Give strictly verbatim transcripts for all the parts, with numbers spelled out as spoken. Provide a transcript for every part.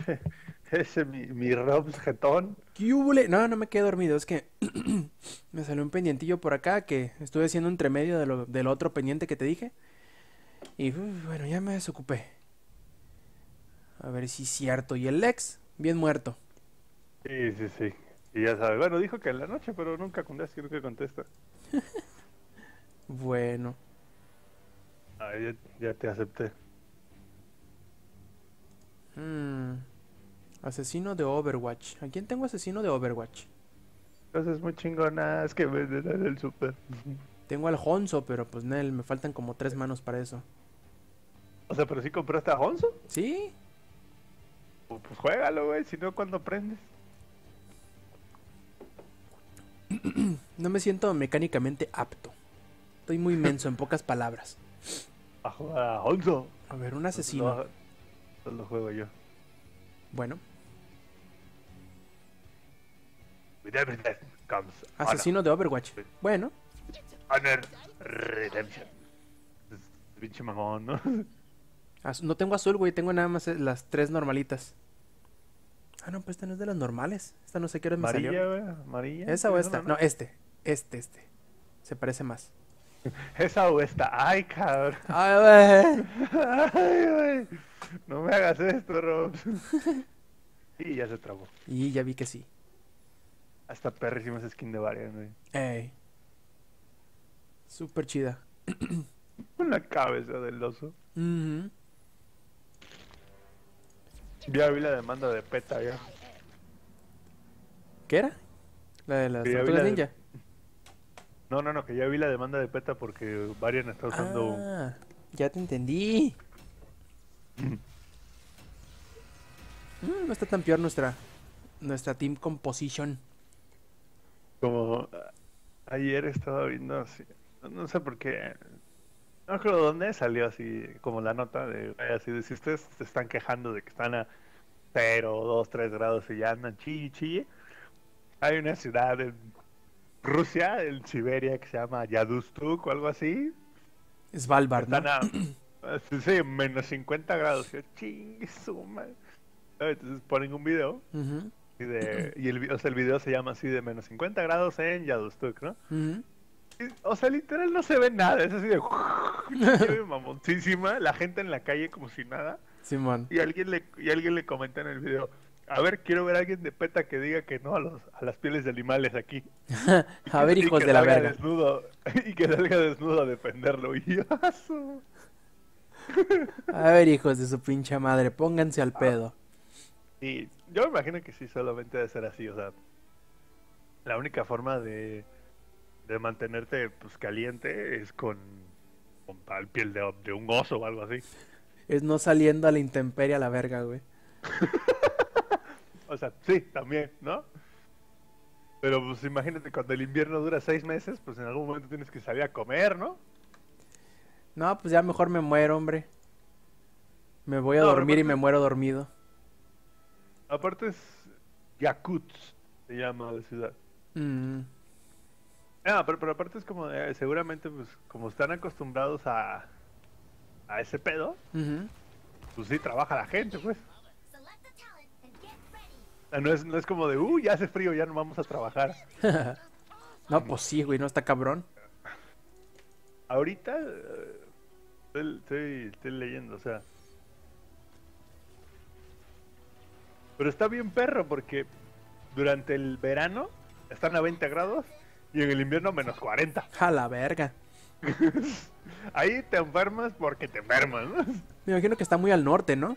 Ese mi, mi Robs jetón. ¿Qué hubole? No, no me quedé dormido, es que me salió un pendientillo por acá que estuve haciendo entre medio de lo, del otro pendiente que te dije. Y uf, bueno, ya me desocupé. A ver si es cierto. Y el Lex, bien muerto. Sí, sí, sí. Y ya sabes, bueno, dijo que en la noche, pero nunca contesta, creo que contesta. Bueno. Ah, ya, ya te acepté. Hmm, asesino de Overwatch. ¿A quién tengo asesino de Overwatch? Entonces muy chingona, es que venden en el súper. Tengo al Honzo, pero pues Nel, me faltan como tres manos para eso. O sea, pero si compraste a Honzo, ¿Sí? pues, pues juégalo, güey, si no, ¿cuándo aprendes? No me siento mecánicamente apto. Estoy muy menso, en pocas palabras. A jugar a Honzo. A ver, un Entonces asesino. lo, lo juego yo. Bueno, With everything comes honor. asesino de Overwatch. With Bueno, honor, redemption. Es pinche mamón, ¿no? az- no tengo azul, güey. Tengo nada más eh, las tres normalitas. Ah, no, pues esta no es de las normales. Esta no sé qué hora me salió. Amarilla, güey, amarilla. ¿Esa o ¿Tienes una, esta? no? No, este. Este, este. Se parece más. Esa o esta. Ay, cabrón. Ay, Ay, güey. No me hagas esto, Rob. Y ya se trabó. güey. Y ya vi que sí. Hasta perrísimas skin de varias, güey. Ey, súper chida. Una cabeza del oso. Ujú. Ya vi la demanda de PETA, ya. ¿Qué era? La de las Que ya vi tortugas la de... ninja. No, no, no, que ya vi la demanda de PETA porque Varian está usando Ah, ya te entendí. Mm, no está tan peor nuestra, nuestra team composition. como... Ayer estaba viendo así, no sé por qué, no creo dónde salió así como la nota de, así de si ustedes se están quejando de que están a cero, dos, tres grados y ya andan chille, chille. Hay una ciudad en Rusia, en Siberia, que se llama Yadustuk o algo así. Svalbard, Están ¿no? a, sí, sí, menos cincuenta grados. Y yo, chingue su madre. Entonces ponen un video Ujú, y, de, y el, vi- o sea, el video se llama así de menos cincuenta grados en Yadustuk, ¿no? ujú. Y, o sea, literal no se ve nada, es así de nieve mamoncísima, la gente en la calle como si nada. Simón. Y alguien le, y alguien le comenta en el video, a ver, quiero ver a alguien de PETA que diga que no a los, a las pieles de animales aquí. Y A que, ver, y hijos que de la salga verga. desnudo, y que salga desnudo a defenderlo. Y yo, "Ah, su-". A ver, hijos de su pinche madre, pónganse al Ah, pedo. y yo me imagino que sí, solamente debe ser así, o sea, la única forma de, de mantenerte pues caliente es con, con tal piel de, de un oso o algo así. Es no saliendo a la intemperie a la verga, güey. O sea, sí, también, ¿no? Pero pues imagínate, cuando el invierno dura seis meses, pues en algún momento tienes que salir a comer, ¿no? No, pues ya mejor me muero, hombre. Me voy a No, pero dormir y aparte, me muero dormido. aparte es Yakutsk, se llama la ciudad. Mm, Ah, pero, pero aparte es como, de, seguramente, pues como están acostumbrados a, a ese pedo, ujú. pues sí trabaja la gente, pues. O sea, no es, no es como de, uh, ya hace frío, ya no vamos a trabajar. No, pues sí, güey, no está cabrón. Ahorita, eh, estoy, estoy, estoy leyendo, o sea. Pero está bien perro porque durante el verano están a veinte grados y en el invierno menos cuarenta. A la verga. Ahí te enfermas porque te enfermas, ¿no? Me imagino que está muy al norte, ¿no?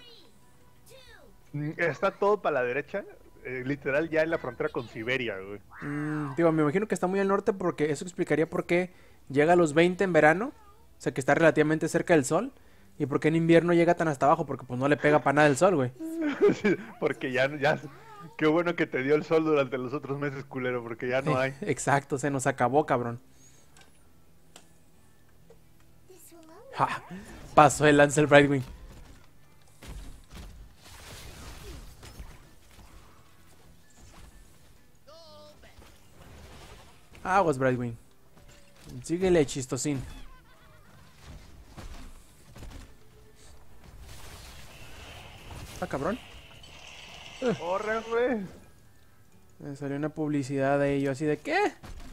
Está todo para la derecha, eh, literal ya en la frontera con Siberia, güey. Mm, digo, me imagino que está muy al norte porque eso explicaría por qué llega a los veinte en verano, o sea que está relativamente cerca del sol, y por qué en invierno llega tan hasta abajo, porque pues no le pega para nada el sol, güey. Sí, porque ya, ya, qué bueno que te dio el sol durante los otros meses, culero, porque ya no hay. Exacto, se nos acabó, cabrón. Ja, pasó el Lancel Brightwing. Aguas, Brightwing. Síguele, chistosín. Ah, cabrón. Corre, güey. Me salió una publicidad de ello, así de ¿qué?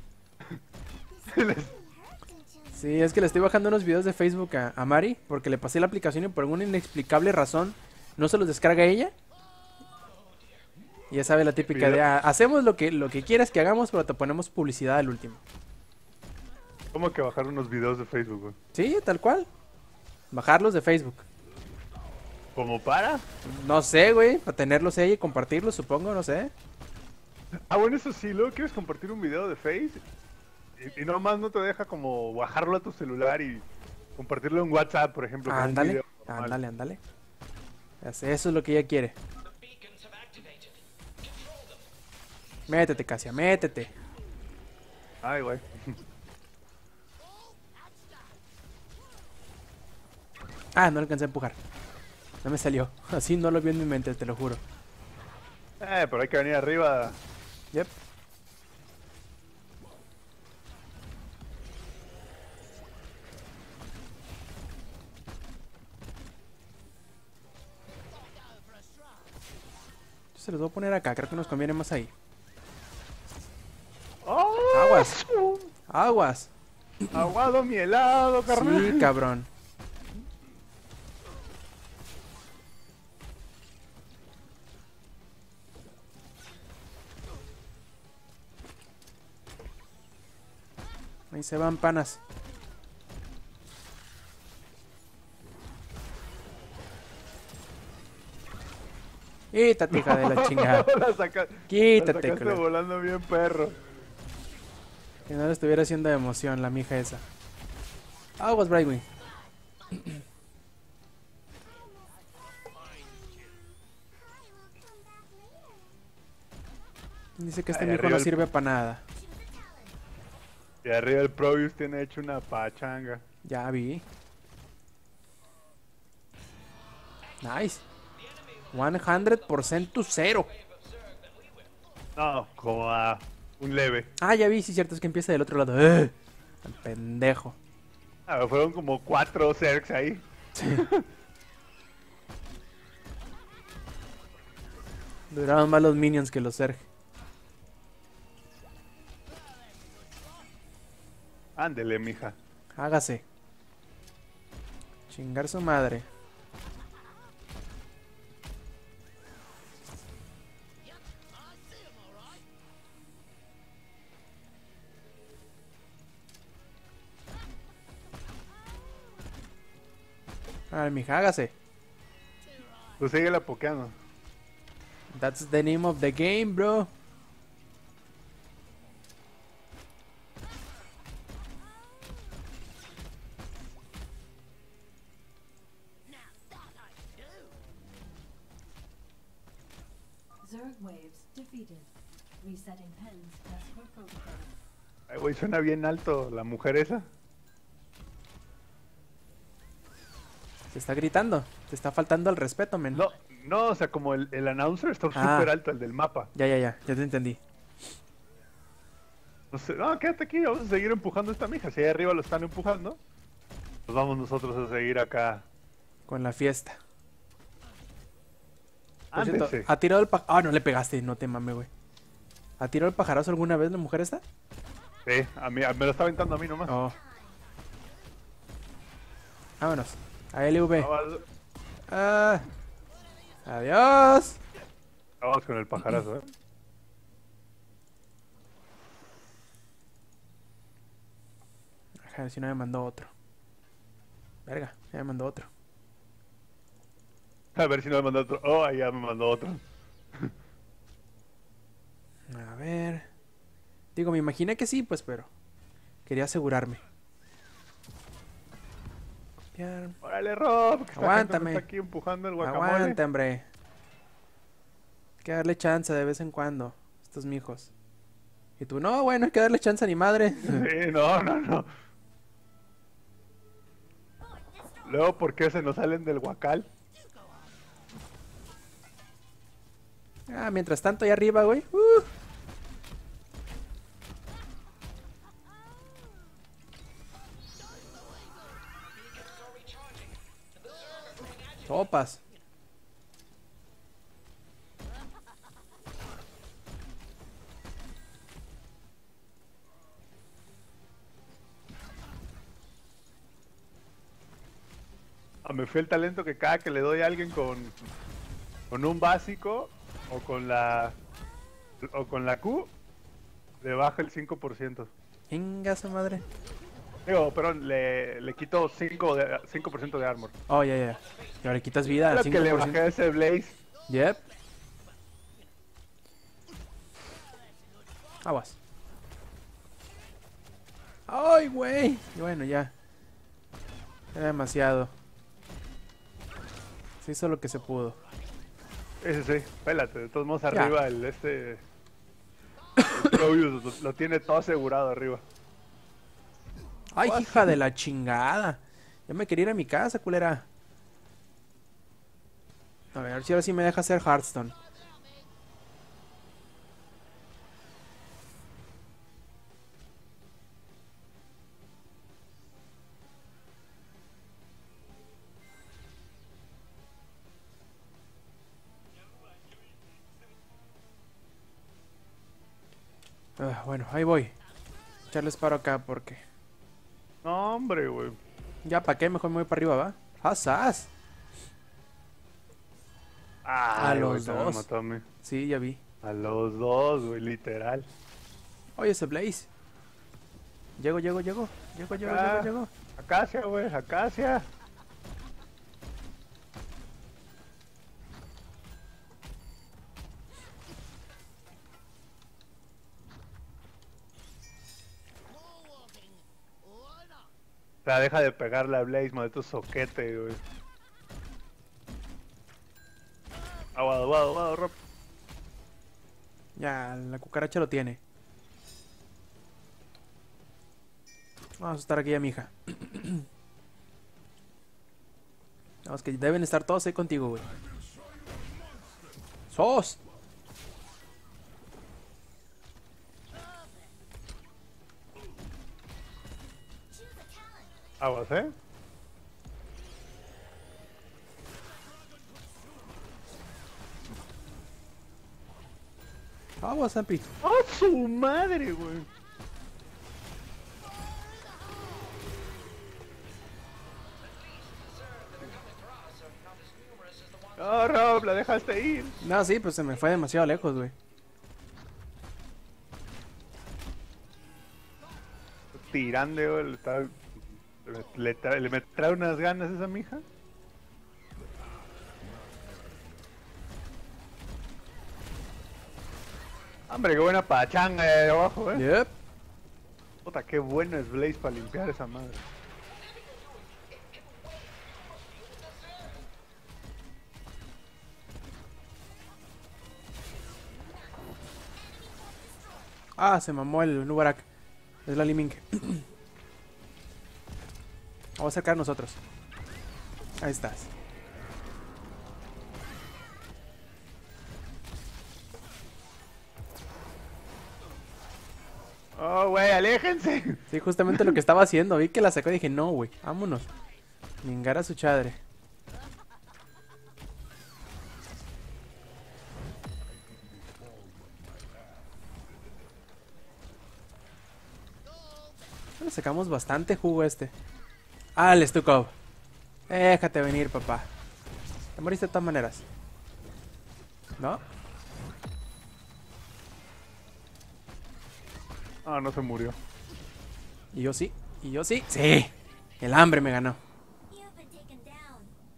Sí, es que le estoy bajando unos videos de Facebook a, a Mari porque le pasé la aplicación y por alguna inexplicable razón no se los descarga ella. Y ya sabe la típica de, Video- ah, hacemos lo que, lo que quieras que hagamos, pero te ponemos publicidad al último. ¿Cómo que bajar unos videos de Facebook, güey? Sí, tal cual. Bajarlos de Facebook. ¿Cómo para? No sé, güey, para tenerlos ella y compartirlos, supongo, no sé. Ah, bueno, eso sí, luego quieres compartir un video de Face y, y nomás no te deja como bajarlo a tu celular y compartirlo en WhatsApp, por ejemplo, como un Ándale, video normal. ándale, ándale. Ya sé, eso es lo que ella quiere. Métete, Casia, métete. Ay, güey. Ah, no alcancé a empujar. No me salió. Así no lo vi en mi mente, te lo juro. Eh, pero hay que venir arriba. Yep. Yo se los voy a poner acá, creo que nos conviene más ahí. ¡Oh! Aguas. Aguas. Aguado mi helado, carnal. Sí, cabrón. Ahí se van panas. Quítate, hija de la chingada. la, saca- la Quítate, sacaste culero. volando bien, perro. Que no le estuviera haciendo de emoción la mija esa. Aguas, Brightwing. Dice que este Ay, mijo arriba no el- sirve para nada. Y arriba el Probius tiene hecho una pachanga. Ya vi. Nice. cien por ciento cero. No, como a un leve. Ah, ya vi, sí, cierto, es que empieza del otro lado. ¡Eh! Tan pendejo. Ah, fueron como cuatro Zergs ahí. Duraron más los minions que los Zerg. Ándele, mija. Hágase. Chingar su madre. A ver, mija, hágase. Tú sigue la pokeando. That's the name of the game, bro. Zerg waves defeated. Resetting pens as per protocol. Ay, güey, suena bien alto la mujer esa. Te está gritando. Te está faltando el respeto, men. No, no, o sea, como el, el announcer está Ah. súper alto, el del mapa. Ya, ya, ya. Ya te entendí. No sé, no, quédate aquí, vamos a seguir empujando a esta mija. Si ahí arriba lo están empujando, pues vamos nosotros a seguir acá. Con la fiesta. Por cierto, Ándense. ¿ha tirado el pa... Ah, no le pegaste. No te mames, güey. ¿Ha tirado el pajarazo alguna vez la mujer esta? Sí, a mí, a- me lo está aventando a mí nomás. Oh. Vámonos. A L V. Vamos, Ah. Adiós. vamos con el pajarazo, eh. A ver si no me mandó otro. Verga, ya me mandó otro. A ver si no me mandó otro. Oh, ahí ya me mandó otro. A ver. Digo, me imaginé que sí, pues, pero quería asegurarme. Copiar. Órale, Rob, que esta gente Aguántame. me está aquí empujando el guacamole. Aguanta, hombre. Hay que darle chance de vez en cuando. Estos mijos. Y tú, no, bueno, hay que darle chance a ni madre. Sí, no, no, no. Luego, ¿por qué se nos salen del guacal? Ah, mientras tanto, ahí arriba, güey. Uh. Topas. Ah, me fue el talento que cada que le doy a alguien con, con un básico o con la o con la Q, le baja el cinco por ciento. Venga, su madre. Digo, perdón, le, le quito cinco, de, cinco por ciento de armor. Oh, ya, ya. Y ahora quitas vida al Lo que le cinco por ciento. bajé a ese Blaze. Yep. Aguas. ¡Ay, güey! Y bueno, ya. Era demasiado. Se hizo lo que se pudo. Ese sí, pélate, de todos modos Ya. arriba el este... El Probius lo, lo tiene todo asegurado arriba. ¡Ay, hija de la chingada! Ya me quería ir a mi casa, culera. A ver, a ver si ahora sí me deja hacer Hearthstone. Ah, bueno, ahí voy. Echarles paro acá porque... No, hombre, güey. Ya, ¿para qué? Mejor me voy para arriba, ¿va? ¡Asas! Ah, A güey, los también dos. mató a mí. Sí, ya vi. A los dos, güey, literal. Oye, ese Blaze. Llego, llego, llego. Llego, llego, Ah. llego, llego. Acacia, güey, Acacia. O sea, deja de pegarle a Blaze, maldito soquete, güey. Aguado, aguado, aguado, Rob. Ya, la cucaracha lo tiene. Vamos a estar aquí ya, mija. Vamos, que deben estar todos ahí contigo, güey. ¡Sos! Aguas, ¿eh? Vamos, Zampi. ¡Oh, su madre, güey! ¡Oh, Rob, la dejaste ir! No, sí, pues se me fue demasiado lejos, güey. Tirando, güey, le, está- le, le trae, le me trae unas ganas esa mija. Hombre, qué buena pachanga de abajo, eh. Yep. Puta, qué bueno es Blaze para limpiar esa madre. Ah, se mamó el Nubarak. Es la Liming. Vamos a acercar nosotros. Ahí estás. Oh, güey, aléjense. Sí, justamente lo que estaba haciendo. Vi que la sacó y dije, no, güey, vámonos. Mingar a su chadre. Le sacamos bastante jugo a este. Ah, el Stukov. Déjate venir, papá. Te moriste de todas maneras. ¿No? Ah, no se murió. Y yo sí. Y yo sí. Sí. El hambre me ganó. You've been taken down.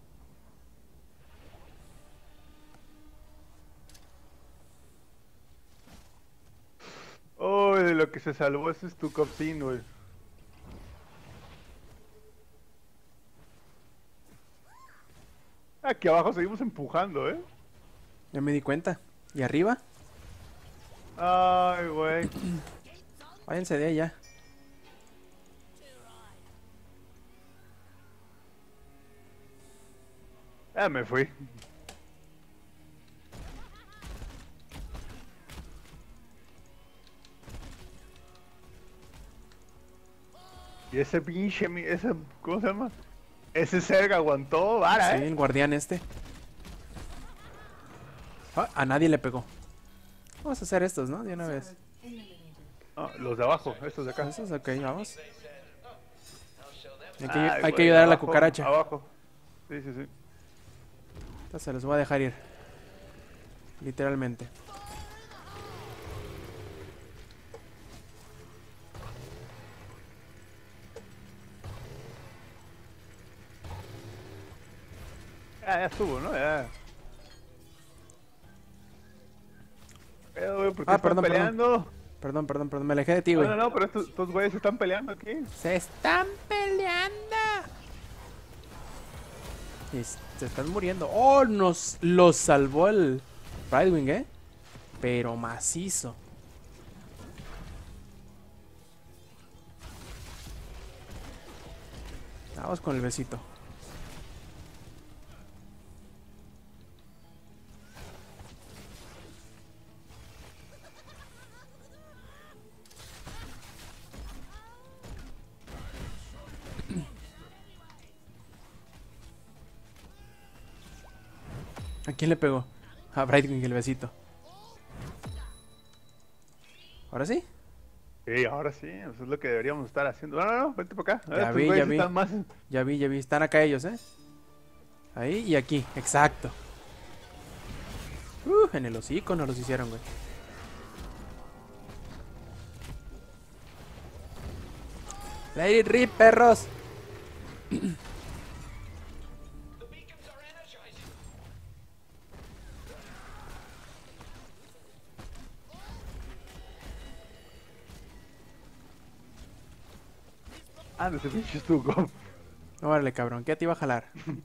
Oh, de lo que se salvó ese es tu copsin, güey. Aquí abajo seguimos empujando, eh. Ya me di cuenta. ¿Y arriba? Ay, güey. Váyanse de allá. Ah, me fui. Y ese pinche, mi- ese, ¿cómo se llama? Ese Zerg aguantó vara, Sí, eh. el guardián este. Ah, a nadie le pegó. Vamos a hacer estos, ¿no? De una vez. Eliminated. Ah, los de abajo, estos de acá. Esos, ok, vamos. Hay que, Ay, hay que güey, ayudar a la abajo, cucaracha. Abajo. Sí, sí, sí. Entonces se los voy a dejar ir. Literalmente. Ah, ya estuvo, ¿no? Ya. Pero, güey, ¿por qué Ah, están perdón, perdón. peleando? Perdón, perdón, perdón. Me alejé de ti, No, güey. no, no, pero estos, estos güeyes se están peleando aquí. Se están peleando. Y s- se están muriendo. Oh, nos los salvó el Brightwing, ¿eh? Pero macizo. Vamos con el besito. ¿A quién le pegó? A Brightwing el besito. ¿Ahora sí? Sí, ahora sí, eso es lo que deberíamos estar haciendo. No, no, no, vente para acá. Ya Estos vi, ya güeyes vi. están más. Ya vi, ya vi. Están acá ellos, ¿eh? Ahí y aquí. Exacto. Uh, en el hocico nos los hicieron, güey. Lady Rip, perros. Ah, ese pinche estuco. Órale, cabrón. ¿Qué te iba a jalar? This will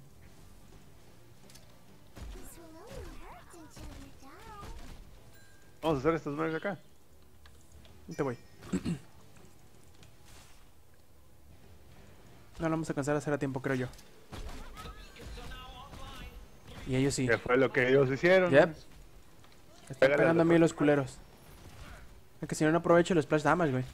only hurt until you die. Vamos a hacer estos nueve acá. No te voy. No lo vamos a alcanzar a hacer a tiempo, creo yo. Y ellos sí. Que fue lo que ellos hicieron. Yep. Están Pégale pegando a al mí otro. los culeros. Es que si no, no aprovecho los splash damage, güey.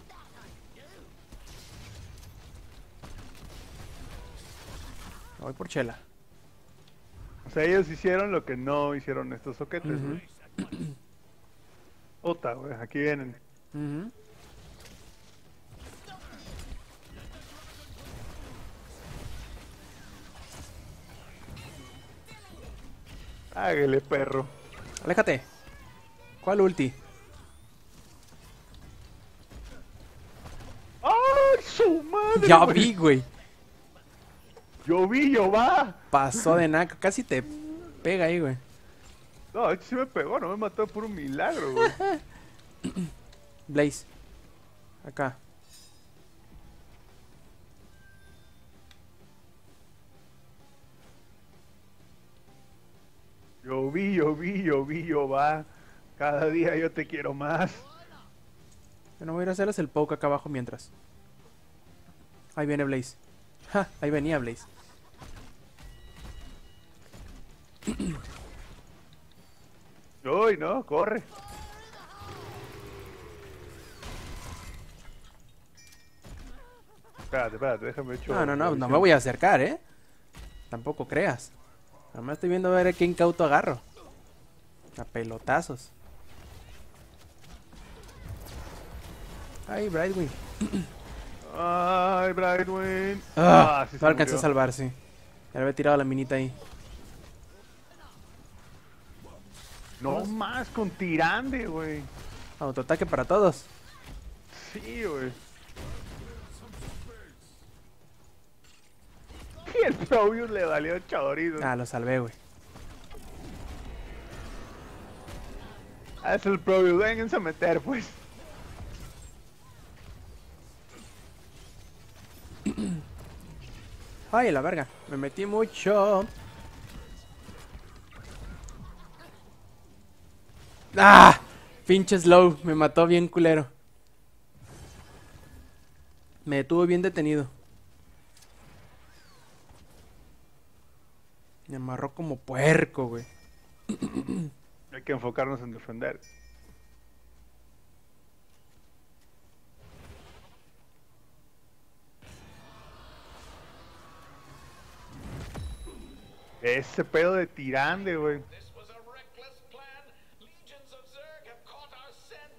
Voy por chela. O sea, ellos hicieron lo que no hicieron estos soquetes, Ujú. güey. Puta, güey, aquí vienen. Ujú. Hágale, perro. Aléjate. ¿Cuál ulti? ¡Ay, su madre! Ya güey! vi, güey. Yo vi, yo va. Pasó de naco. Casi te pega ahí, güey. No, este sí me pegó, no me mató por un milagro, güey. Blaze. Acá. Yo vi, yo vi, yo vi, yo va. Cada día yo te quiero más. Bueno, voy a ir a hacerles el poke acá abajo mientras. Ahí viene Blaze. Ja, ahí venía Blaze. Uy, no, corre. Espérate, espérate, déjame echar. No, no, no, no me voy a acercar, ¿eh? Tampoco creas. Nada más estoy viendo a ver a quién cauto agarro. A pelotazos. Ay, Brightwing. Ay, Brightwing. Ah, sí no se alcancé a murió. salvar, sí. Ya le había tirado la minita ahí. No más con tirande, güey. Autoataque para todos. Sí, güey. Y el Probius le valió chorizo. Ah, lo salvé, güey. Ah, es el Probius, vénganse a meter, pues. Ay, la verga. Me metí mucho. ¡Ah! Pinche slow. Me mató bien culero. Me detuvo bien detenido. Me amarró como puerco, güey. Hay que enfocarnos en defender. Ese pedo de tirande, güey. This was a reckless plan. Legions of Zerg have caught our scent.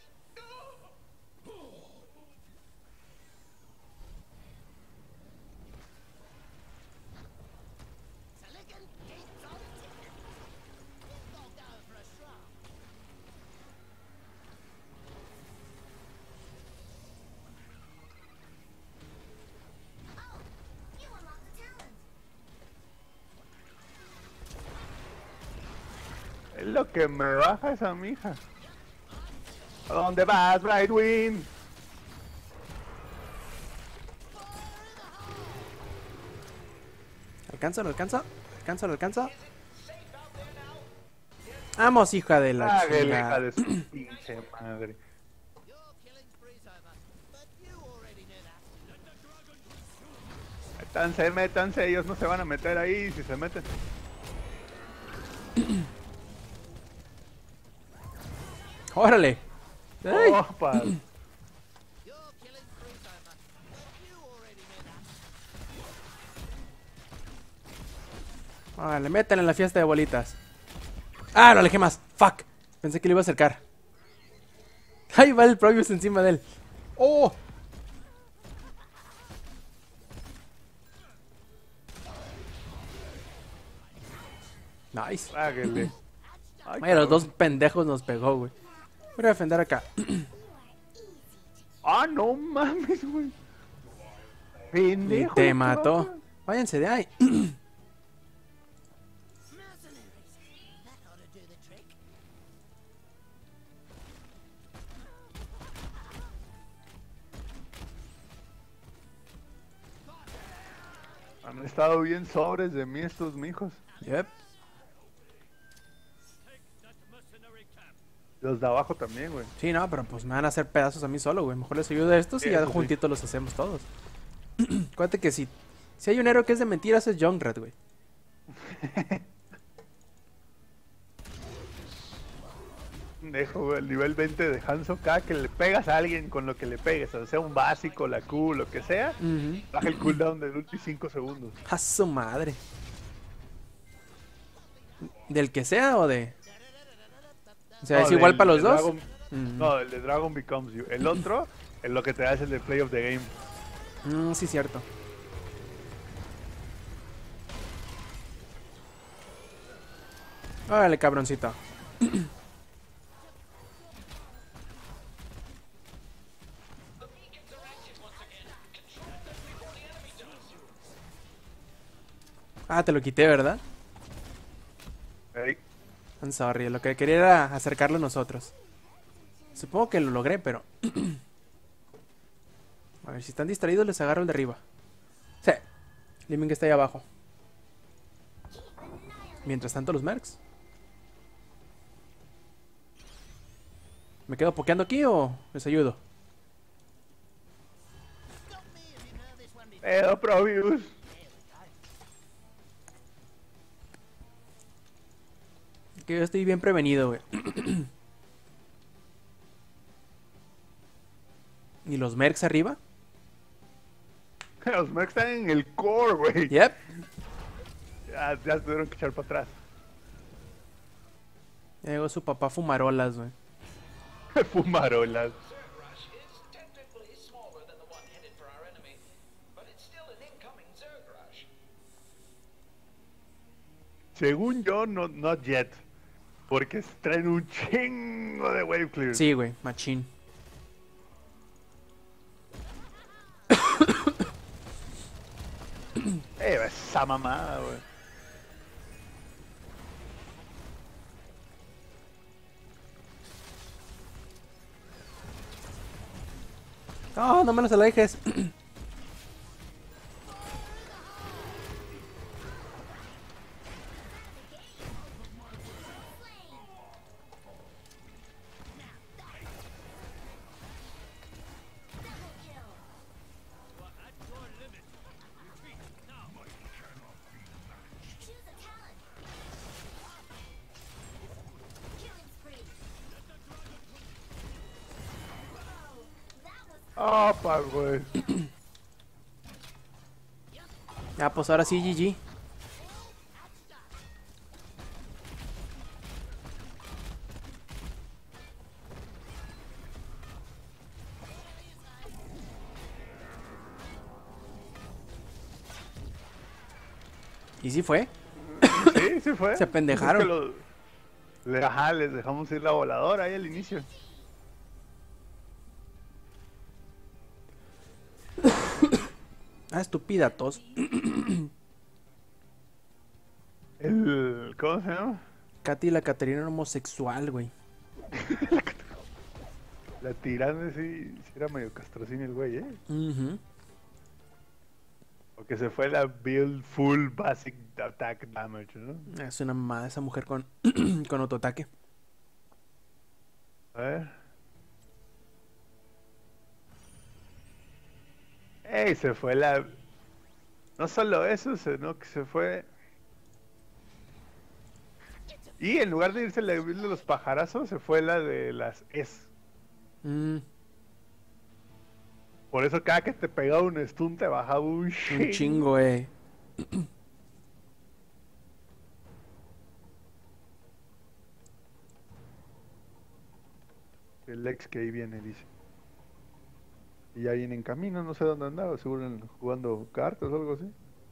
lo que me baja esa mija. ¿A dónde vas, Brightwing? ¿Alcanza? ¿Lo alcanza? ¿Alcanza? ¿Lo alcanza? Vamos, hija de la Ah, que chingada. hija de su pinche madre. Métanse, métanse, ellos no se van a meter ahí si se meten. ¡Órale! ¡Ay! Opa. Órale, métanle en la fiesta de bolitas. ¡Ah, lo alejé más! ¡Fuck! Pensé que le iba a acercar. ¡Ahí va el Probius encima de él! ¡Oh! Nice. Páguele. Ay, Vaya, los cabrón. dos pendejos nos pegó, güey. Voy a defender acá. Ah, no mames, güey. Y Pendejo. te lo que mató. baja. Váyanse de ahí. Han estado bien sobres de mí estos mijos. Yep. Los de abajo también, güey. Sí, no, pero pues me van a hacer pedazos a mí solo, güey. Mejor les ayudo a estos Sí, y ya eso sí. juntitos los hacemos todos. Acuérdate que si, si hay un héroe que es de mentiras es Junkrat, güey. Dejo, güey, el nivel veinte de Hanzo, cada que le pegas a alguien con lo que le pegues, o sea un básico, la Q, lo que sea, Ujú. baja el cooldown del ulti cinco segundos. A su madre. ¿Del que sea o de...? O sea, No, ¿es igual del- para los del dos? Dragon- Mm. No, el de Dragon Becomes You. El otro, es lo que te da es el de Play of the Game. Mm, sí, cierto. Órale, cabroncito. Ah, te lo quité, ¿verdad? Ey, I'm sorry, lo que quería era acercarlo a nosotros. Supongo que lo logré, pero... A ver, si están distraídos les agarro el de arriba. Sí, Liming está ahí abajo. Mientras tanto los mercs. ¿Me quedo pokeando aquí o les ayudo? Pero Probius. Que yo estoy bien prevenido, güey. ¿Y los mercs arriba? Los Mercs están en el core, güey. Yep. Ya, ya se tuvieron que echar para atrás. Ya llegó su papá fumarolas, güey. Fumarolas. Zerg Rush is technically smaller than the one headed for our enemy, but it's still an incoming Zerg Rush. Según yo, no not yet. Porque traen un chingo de wave clear. Sí, güey, machín. Eh, esa mamada, güey. No, no me los alejes. Choose a talent. Killing spree. Whoa, that was Opa, güey. Ya, pues ahora sí, G G. ¿Y sí fue? Sí, sí fue. Se apendejaron. Es que lo- le- Ajá, les dejamos ir la voladora ahí al inicio. Ah, estúpida tos. El... ¿Cómo se llama? Katy y la Caterina era homosexual, güey. La tirana sí, sí era medio castrocín el güey, ¿eh? Ujú. O que se fue la build full basic attack damage, ¿no? Es una mamada esa mujer con, con autoataque. A ver. ¡Ey! Se fue la... No solo eso, sino que se fue... Y en lugar de irse la build de los pajarazos, se fue la de las S. Mm, Por eso cada que te pegaba un stun te bajaba un un chingo. chingo, güey. El ex que ahí viene, dice. Y ya viene en camino, no sé dónde andaba, seguro en- jugando cartas o algo así.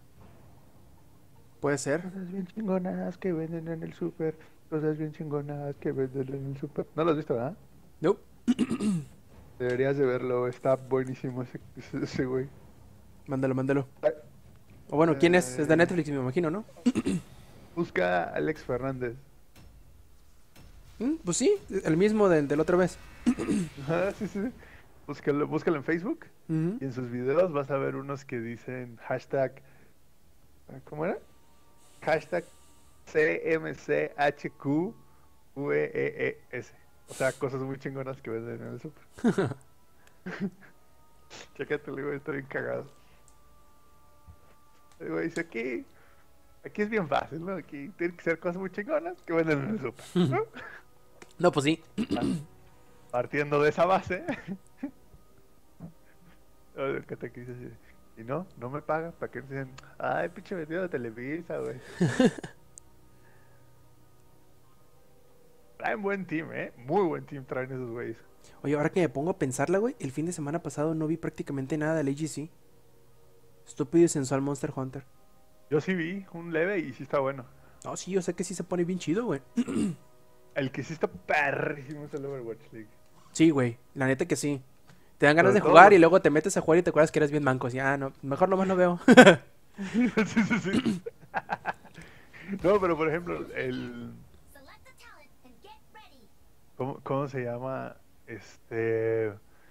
Puede ser. Cosas bien chingonas que venden en el super. Cosas bien chingonas que venden en el super. No lo has visto, ¿verdad? Nope. Deberías de verlo, está buenísimo ese, ese, ese güey. Mándalo, mándalo. Ay, O bueno, ¿quién es? Es de Eh. Netflix, me imagino, ¿no? Busca a Alex Fernández. Mm, pues sí, el mismo del, de la otra vez. Ajá, sí, sí. Búscalo, búscalo en Facebook Ujú. y en sus videos vas a ver unos que dicen hashtag. ¿Cómo era? Hashtag C M C H Q V E E S. O sea, cosas muy chingonas que venden en el super. Chécate, güey, está bien cagado. El güey dice aquí. Aquí es bien fácil, ¿no? Aquí tienen que ser cosas muy chingonas que venden en el super, ¿no? No, pues sí. Partiendo de esa base. El que te quise decir. Y no, no me pagan. ¿Para qué dicen? Ay, pinche vendido de Televisa, güey. Traen buen team, ¿eh? Muy buen team traen esos güeyes. Oye, ahora que me pongo a pensarla, güey, el fin de semana pasado no vi prácticamente nada del A G C. Estúpido y sensual Monster Hunter. Yo sí vi un leve y sí está bueno. No, sí, yo sé que sí se pone bien chido, güey. El que sí está perrísimo es el Overwatch League. Sí, güey, la neta que sí. Te dan ganas Sobre de todo jugar los- y luego te metes a jugar y te acuerdas que eres bien manco. Así, ah, no, mejor nomás lo veo. sí, sí, sí. No, pero por ejemplo, el... Select a talent and get ready. ¿Cómo, cómo se llama? Este...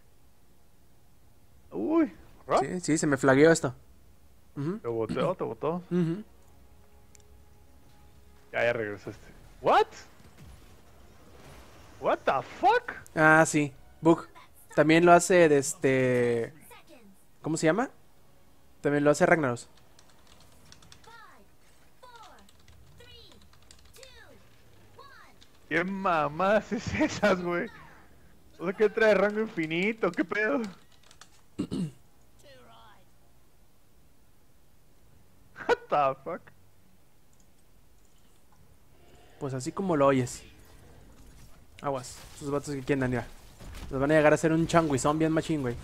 Uy, ¿Rob? Sí, sí, se me flagueó esto. Ujú, Te botó, te botó. ujú. Ya, ya regresaste. ¿What? ¿What the fuck? Ah, sí, Bug. También lo hace de este... Seconds. ¿Cómo se llama? También lo hace Ragnaros. Five, four, three, two, one. ¿Qué mamadas es esas, güey? O sea, ¿qué trae rango infinito? ¿Qué pedo? What the fuck? Pues así como lo oyes. Aguas, sus vatos que quieren ya. Los van a llegar a hacer un changuizón bien machín, güey.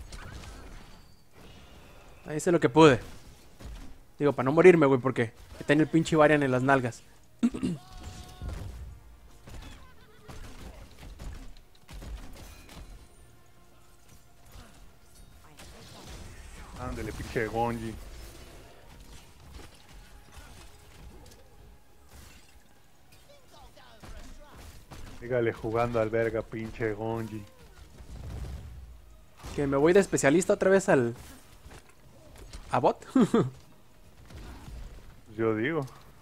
Ahí hice lo que pude. Digo, para no morirme, güey, porque tengo el pinche Varian en las nalgas. Ándale, pinche Gonji. Dígale jugando al verga, pinche Gonji. Que me voy de especialista otra vez al... ¿A bot? Yo digo.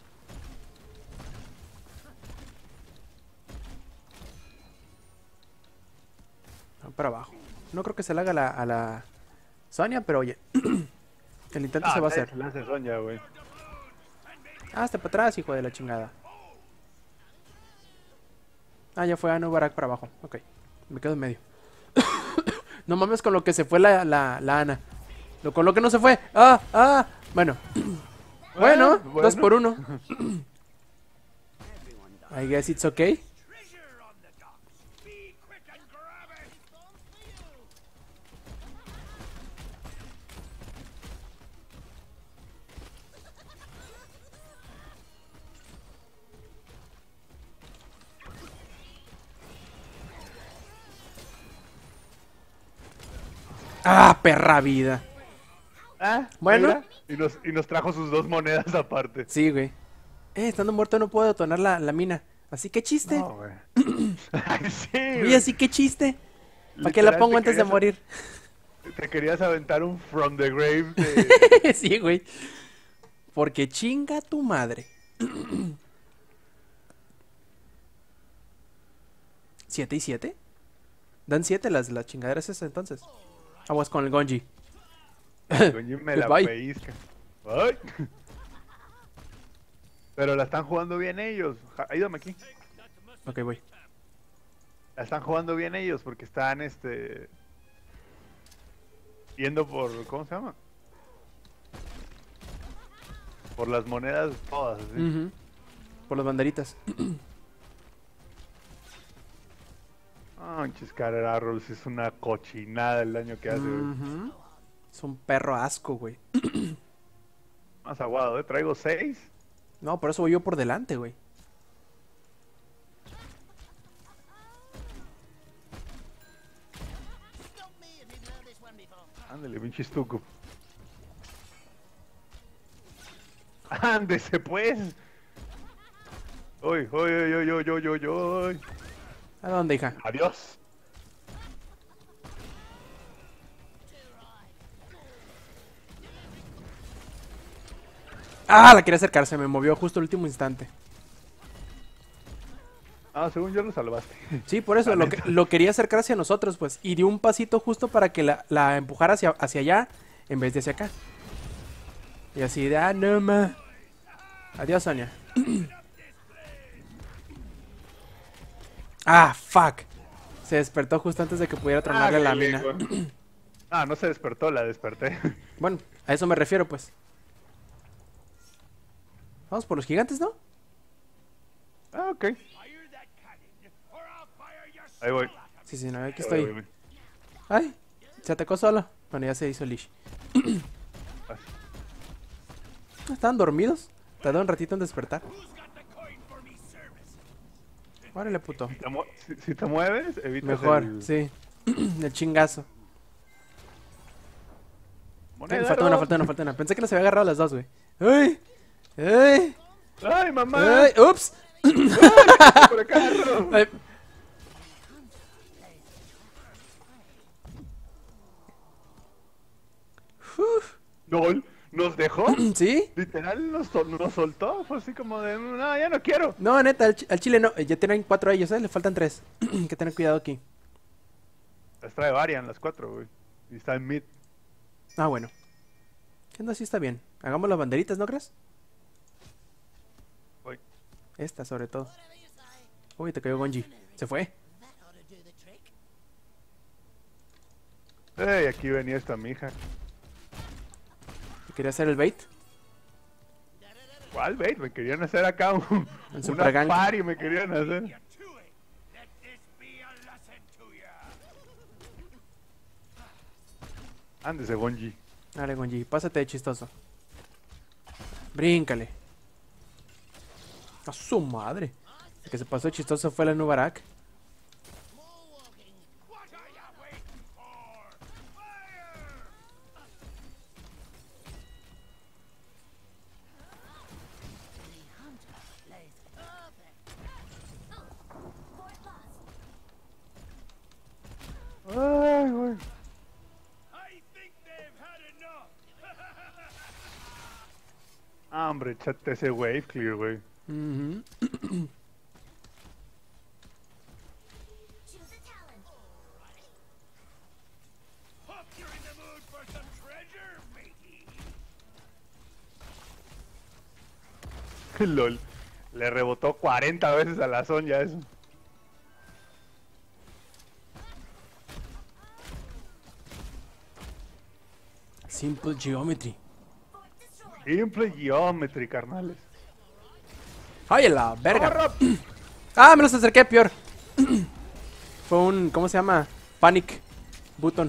No, para abajo. No creo que se le haga a la, a la Sonia, pero oye. El intento se va a hacer. La hace Sonia, güey. Ah, hasta para atrás, hijo de la chingada. Ah, ya fue a Nubarak para abajo. Ok. Me quedo en medio. No mames con lo que se fue la, la, la Ana. Lo, con lo que no se fue. Ah, ah. Bueno. Bueno, Ah, bueno. dos por uno. I guess it's okay. Treasure on the dock. Be quick and grab it. Ah, perra vida. Ah, Bueno. mira, Y nos, y nos trajo sus dos monedas aparte. Sí, güey. Eh, estando muerto no puedo detonar la, la mina. Así que chiste. No, güey. Ay, sí, Oye, güey. así que chiste. ¿Para qué la Literal, pongo te antes de querías- morir? Te querías aventar un From the Grave de... Sí, güey. Porque chinga tu madre. ¿Siete y siete? ¿Dan siete las, las chingaderas esas entonces? Aguas con el Gonji. Coño, me la Goodbye. pellizca. Ay. Pero la están jugando bien ellos. Ja- Ayúdame aquí. Ok, voy. La están jugando bien ellos porque están, este... yendo por... ¿Cómo se llama? Por las monedas todas, así. Ujú. Por las banderitas. Ah, Chiscarera Rolls es una cochinada el daño que hace, güey. Ujú. Es un perro asco, güey. Más aguado, ¿eh? Traigo seis. No, por eso voy yo por delante, güey. Ándale, pinche estuco. Ándese, pues. Uy, uy, uy, uy, uy, uy, uy, uy. ¿A dónde, hija? Adiós. Ah, la quería acercarse, me movió justo el último instante. Ah, según yo lo salvaste. Sí, por eso, La lo, neta. que- lo quería acercar hacia nosotros, pues. Y dio un pasito justo para que la, la empujara hacia, hacia allá en vez de hacia acá. Y así de, ah, no, ma. Adiós, Sonia. Ah, fuck. Se despertó justo antes de que pudiera tronarle la mina. Ah, no se despertó, la desperté. Bueno, a eso me refiero, pues. Vamos por los gigantes, ¿no? Ah, ok. Ahí voy. Sí, sí, no, aquí Ahí voy, estoy. voy. Ay, se atacó solo. Bueno, ya se hizo leash. ¿Estaban dormidos? Tardó un ratito en despertar. Órale, puto. Si te, mu- si- si te mueves, evitas Mejor, el... sí. El chingazo. Moneda, Eh, falta una, Rob. falta una, falta una. Pensé que los había agarrado las dos, güey. ¡Ay! ¡Ay! ¡Ay, mamá! ¡Ay! ¡Ups! ¡Por acá, Rob! Ay. Uf. LOL, ¿nos dejó? ¿Sí? Literal nos, sol- nos soltó. Fue así como de, no, ya no quiero. No, neta, al, chi- al chile no. Eh, Ya tienen cuatro a ellos, ¿eh? Le faltan tres. Hay que tener cuidado aquí. Las trae Varian, las cuatro, güey. Y está en mid. Ah, bueno. ¿Qué onda? Sí está bien. Hagamos las banderitas, ¿no crees? Voy. Esta, sobre todo. Uy, te cayó Gonji. Se fue. Ey, aquí venía esta mija. Quería hacer el bait. ¿Cuál, bait? Me querían hacer acá un, El una super gang. party, me querían hacer. Let this be a lesson to ya. Ándese, Bonji. Dale, Gonji, pásate de chistoso. Bríncale. A su madre. El que se pasó de chistoso fue la Nubarak. What are ya waiting for? Fire! Fort lost. Ay, güey. I think they've had enough. Ah, hombre, échate ese wave clear, güey. Ujú. Choose a talent. Hope you're in the mood for some treasure, matey. LOL. Le rebotó cuarenta veces a la Sonia eso. Simple Geometry. Fort destroyed. Simple geometry, carnales. ¡Ay, la verga! ¡Corra! ¡Ah, me los acerqué peor! Fue un... ¿Cómo se llama? Panic button.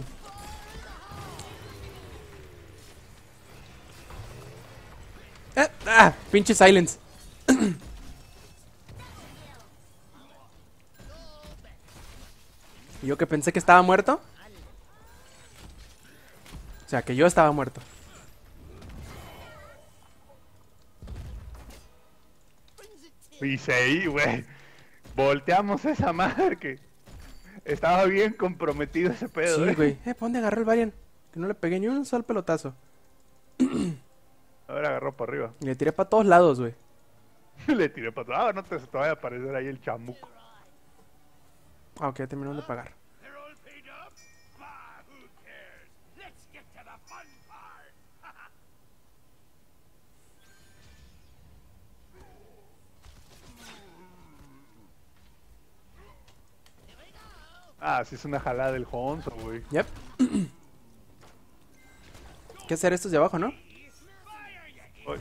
Eh, ¡Ah! Pinche silence. ¿Y yo que pensé que estaba muerto? O sea, que yo estaba muerto. Y ahí, güey. Volteamos esa madre que estaba bien comprometido ese pedo, Sí, eh. güey. Eh, ¿pa' dónde agarró el Varian? Que no le pegué ni un solo pelotazo. A ver, agarró para arriba. Y le tiré para todos lados, güey. Le tiré para atrás. Ah, no te, te vaya a aparecer ahí el chamuco. Ah, ok, ya terminaron de pagar. They're all paid up? Bah, who cares? Let's get to the fun part. Ah, sí es una jalada del Honzo, güey. Yep. ¿Qué hacer estos de abajo, no? Uy,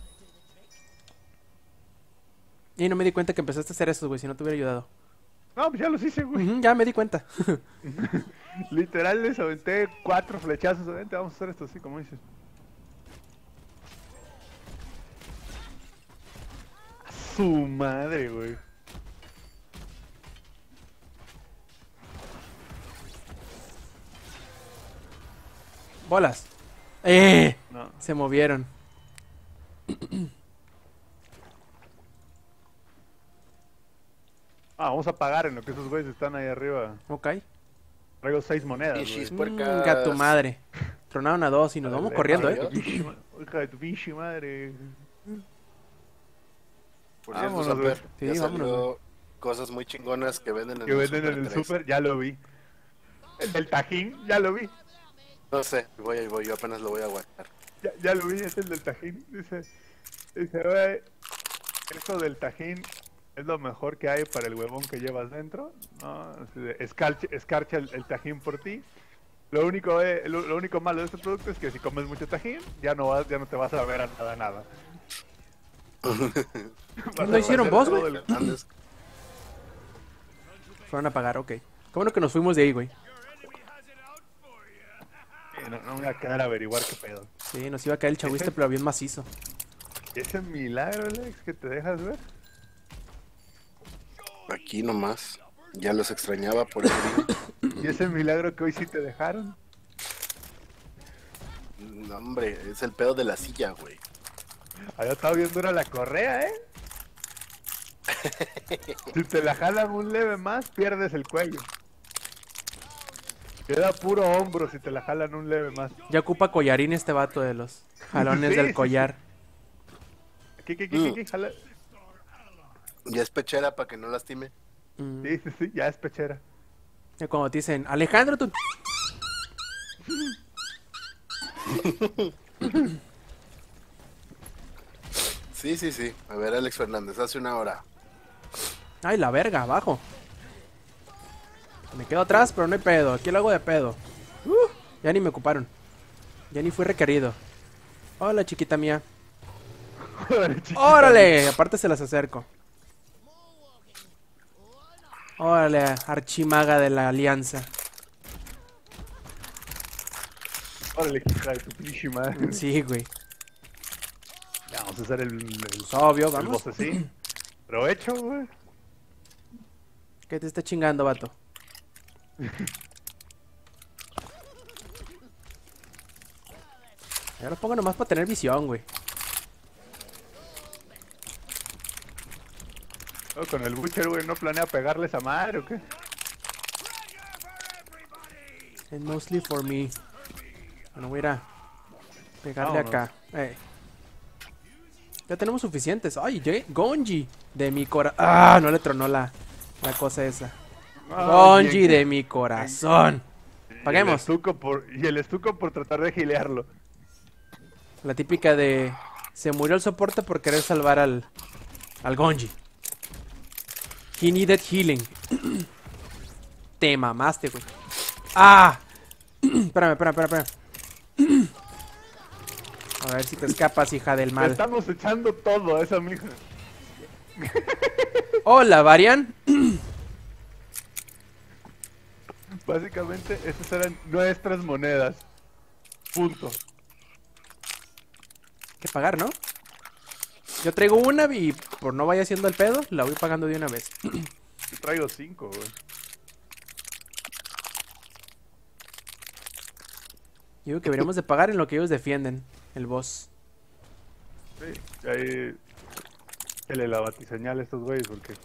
Y no me di cuenta que empezaste a hacer estos, güey, si no te hubiera ayudado. no, pues ya los hice, güey. Ujú, ya me di cuenta. Literal les aventé cuatro flechazos. Vente, vamos a hacer esto así, como dices. A su madre, güey. Bolas. ¡Eh! No. Se movieron. Ah, vamos a pagar en lo que esos güeyes están ahí arriba. Ok. Traigo seis monedas, güey. Pichis, Mm, puercas. Gato madre. Tronaron a dos y nos vamos Dale, corriendo, hija de ¿eh? tu pinche ma- Hija de tu pinche madre. Por cierto, Vámonos, Samper, güey. ya Sí, vámonos, salió cosas muy chingonas que venden en Que el venden Super en el tres. super, ya lo vi. El del Tajín, ya lo vi. No sé, voy, ahí voy, yo apenas lo voy a aguantar. Ya, ya lo vi, es el del Tajín. Dice, dice, güey, eso del Tajín es lo mejor que hay para el huevón que llevas dentro. ¿No? Así de, escarcha, escarcha el, el Tajín por ti. Lo único, eh, lo, lo único malo de este producto es que si comes mucho Tajín, ya no vas, ya no te vas a ver a nada, nada. Vas ¿No a hicieron hacer vos, todo güey? el- Andes, Fueron a pagar, ok. Qué bueno que nos fuimos de ahí, güey. Sí, no, no me voy a quedar a averiguar qué pedo. Sí, nos iba a caer el chagüiste, pero bien macizo. Ese milagro, Alex, que te dejas ver. aquí nomás. Ya los extrañaba por eso. Y ese milagro que hoy sí te dejaron. No, hombre, es el pedo de la silla, güey. Allá estaba bien dura la correa, ¿eh? Si te la jalan un leve más, pierdes el cuello. Queda puro hombro si te la jalan un leve más. Ya ocupa collarín este vato de los jalones Sí, del sí, collar. ¿Qué, qué, qué, Mm. qué, qué? Jala- Ya es pechera para que no lastime. Mm, Sí, sí, sí, ya es pechera. ya cuando te dicen, Alejandro, tú... Sí, sí, sí. A ver, Alex Fernández, hace una hora. Ay, la verga, abajo. Me quedo atrás, pero no hay pedo. Aquí lo hago de pedo. Uh, ya ni me ocuparon. Ya ni fui requerido. Hola, chiquita mía. Órale, chiquita. ¡Órale! Aparte se las acerco. Órale, archimaga de la alianza. Órale, hija de tu pinche madre. Sí, güey. Ya, vamos a hacer el, el, Obvio, el vamos. bocecín. Provecho, güey. ¿Qué te está chingando, vato? Ya lo pongo nomás para tener visión, güey. No, con el Butcher, güey, ¿no planea pegarle esa madre o qué? And mostly for me. Bueno, voy a ir a pegarle Vámonos. acá. Ey. Ya tenemos suficientes. Ay, llegué. Gonji de mi corazón. Ah, no le tronó la, la cosa esa. Ay, Gonji bien. de mi corazón. Y el Paguemos. estuco por, y el estuco por tratar de gilearlo. La típica de... Se murió el soporte por querer salvar al... Al Gonji. He needed healing. Te mamaste, güey. ¡Ah! espérame, espérame, espérame, espérame. A ver si te escapas, hija del Le mal. estamos echando todo a esa mija. Hola, Varian. Básicamente, esas eran nuestras monedas. Punto. Hay que pagar, ¿no? Yo traigo una y por no vaya haciendo el pedo, la voy pagando de una vez. Yo traigo cinco, güey. Yo digo que deberíamos de pagar en lo que ellos defienden. El boss. Sí, y ahí... Échale la batiseñal a estos güeyes porque...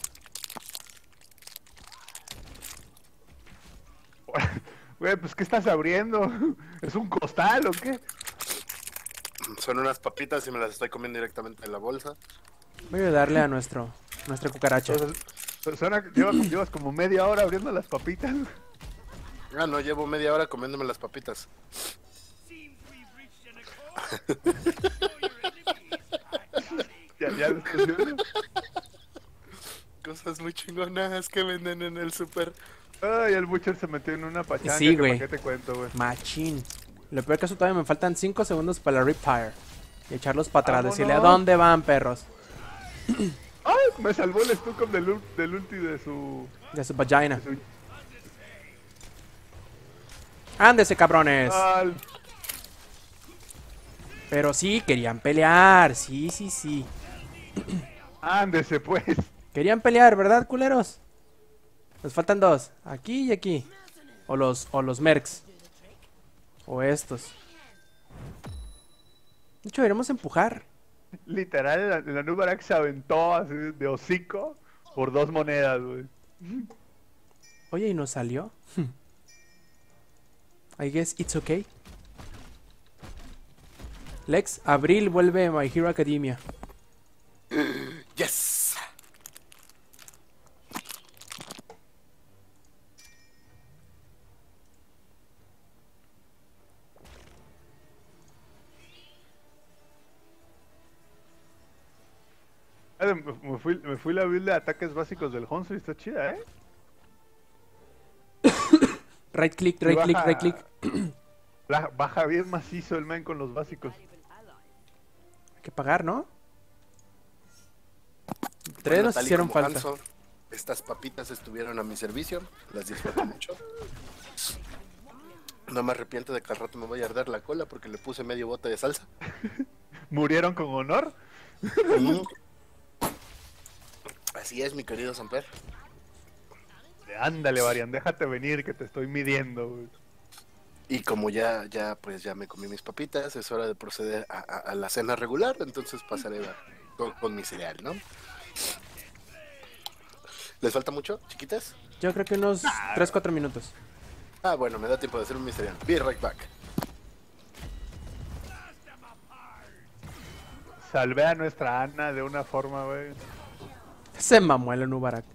Güey, pues ¿qué estás abriendo? ¿Es un costal o qué? Son unas papitas y me las estoy comiendo directamente de la bolsa. Voy a ayudarle a nuestro, nuestra cucaracha. Entonces, pues, suena- lleva- llevas como media hora abriendo las papitas. Ah, no, llevo media hora comiéndome las papitas. Seems we've reached an accord. Show your enemies. Ya, ya lo estoy viendo. Cosas muy chingonas que venden en el super. Ay, el Butcher se metió en una pachanga. Sí, que güey. ¿Para qué te cuento, güey? Machín. Lo peor que eso todavía me faltan cinco segundos para la Riptire. Y echarlos para atrás. ¡Vámonos! Decirle, ¿a dónde van, perros? ¡Ay! Me salvó el Stucom del, ul- del ulti de su... De su vagina. de su... Ándese, cabrones. Al- Pero sí, querían pelear. Sí, sí, sí. Ándese, pues. Querían pelear, ¿verdad, culeros? Nos faltan dos. Aquí y aquí. O los, o los mercs. O estos. De hecho, deberíamos empujar. Literal, la, la Nubarak se aventó así de hocico por dos monedas, güey. Oye, ¿y nos salió? I guess it's okay. Lex, Abril vuelve a My Hero Academia. Yes. Eh, Me, me fui, me fui la build de ataques básicos del Honsu y está chida, ¿eh? Right click, Y right click, baja- right click. la- Baja bien macizo el man con los básicos. Hay que pagar, ¿no? Tres Bueno, nos tal y hicieron como falta. Hanzo, estas papitas estuvieron a mi servicio. Las disfruto mucho. No me arrepiento de que al rato me voy a arder la cola porque le puse medio bote de salsa. ¿Murieron con honor? Mm. Así es, mi querido Samper. Ándale, Varian, déjate venir que te estoy midiendo, güey. Y como ya, ya, pues ya me comí mis papitas, es hora de proceder a, a- a la cena regular, entonces pasaré a- con, con mi cereal, ¿no? ¿Les falta mucho, chiquitas? Yo creo que unos tres cuatro minutos. Ah, bueno, me da tiempo de hacer mi cereal. Be right back. Salvé a nuestra Ana de una forma, güey. Se mamó el Nubarak.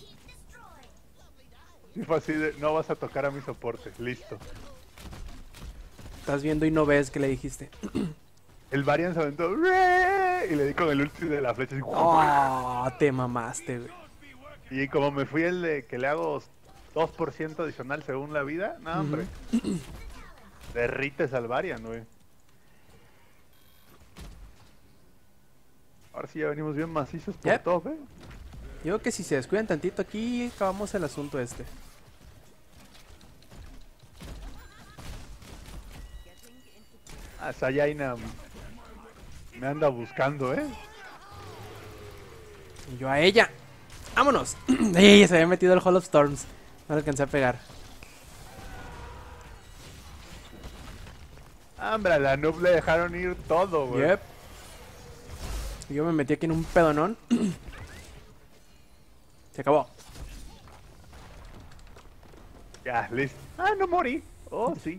Sí fue así de, no vas a tocar a mi soporte, listo. Estás viendo y no ves que le dijiste. El Varian se aventó "Ree", y le di con el ulti de la flecha así, Oh, te mamaste, güey. y como me fui el de que le hago dos por ciento adicional según la vida, no hombre. Derrites al Varian, güey. Ahora sí ya venimos bien macizos por Yep. top, eh. Digo que si se descuidan tantito aquí, acabamos el asunto este. Ah, Sayaina me anda buscando, eh. Y yo a ella. ¡Vámonos! ¡Ey! Se había metido el Hall of Storms. No le alcancé a pegar. Ah, hombre, a la noob le dejaron ir todo, güey. Yep. Y yo me metí aquí en un pedonón. Se acabó. Ya, listo. Ah, no morí. Oh, sí.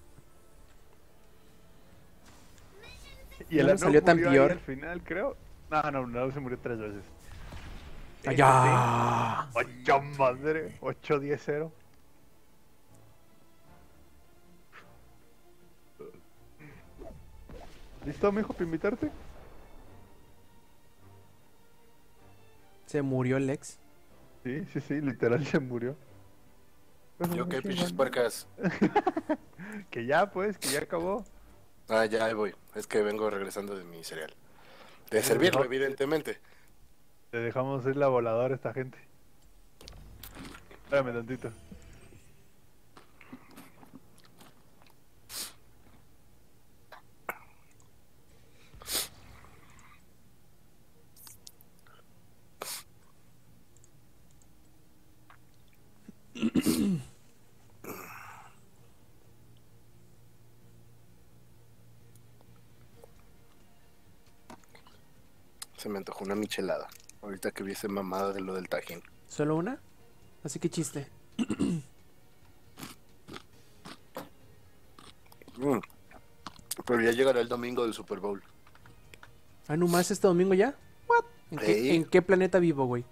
Y No el me Anub salió tan murió ahí peor. al final, creo. No, no, no, se murió tres veces. ¡Allá! Ocho madre. ocho diez cero. ¿Listo, mijo, para invitarte? Se murió el ex. Sí, sí, sí, literal se murió. Yo qué pinches puercas. Que ya, pues, que ya acabó. Ah, ya ahí voy. Es que vengo regresando de mi cereal. De servirlo, no. evidentemente. Te dejamos ir la voladora a esta gente. Espérame tantito. Se me antojó una michelada. Ahorita que viese mamada de lo del tajín. ¿Solo una? Así que chiste. Mm. Pero ya llegará el domingo del Super Bowl. Ah, ¿no más este domingo ya? What? ¿En, qué, Ey. ¿En qué planeta vivo, güey?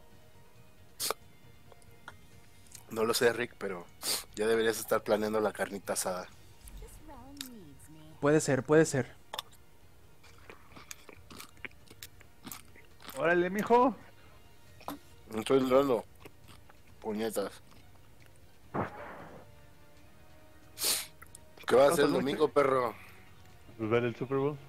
No lo sé, Rick, pero ya deberías estar planeando la carnita asada. This round needs me. Puede ser, puede ser. Órale, mijo. No estoy entrando. Puñetas. ¿Qué vas a hacer el domingo, perro? Pues ver el Super Bowl.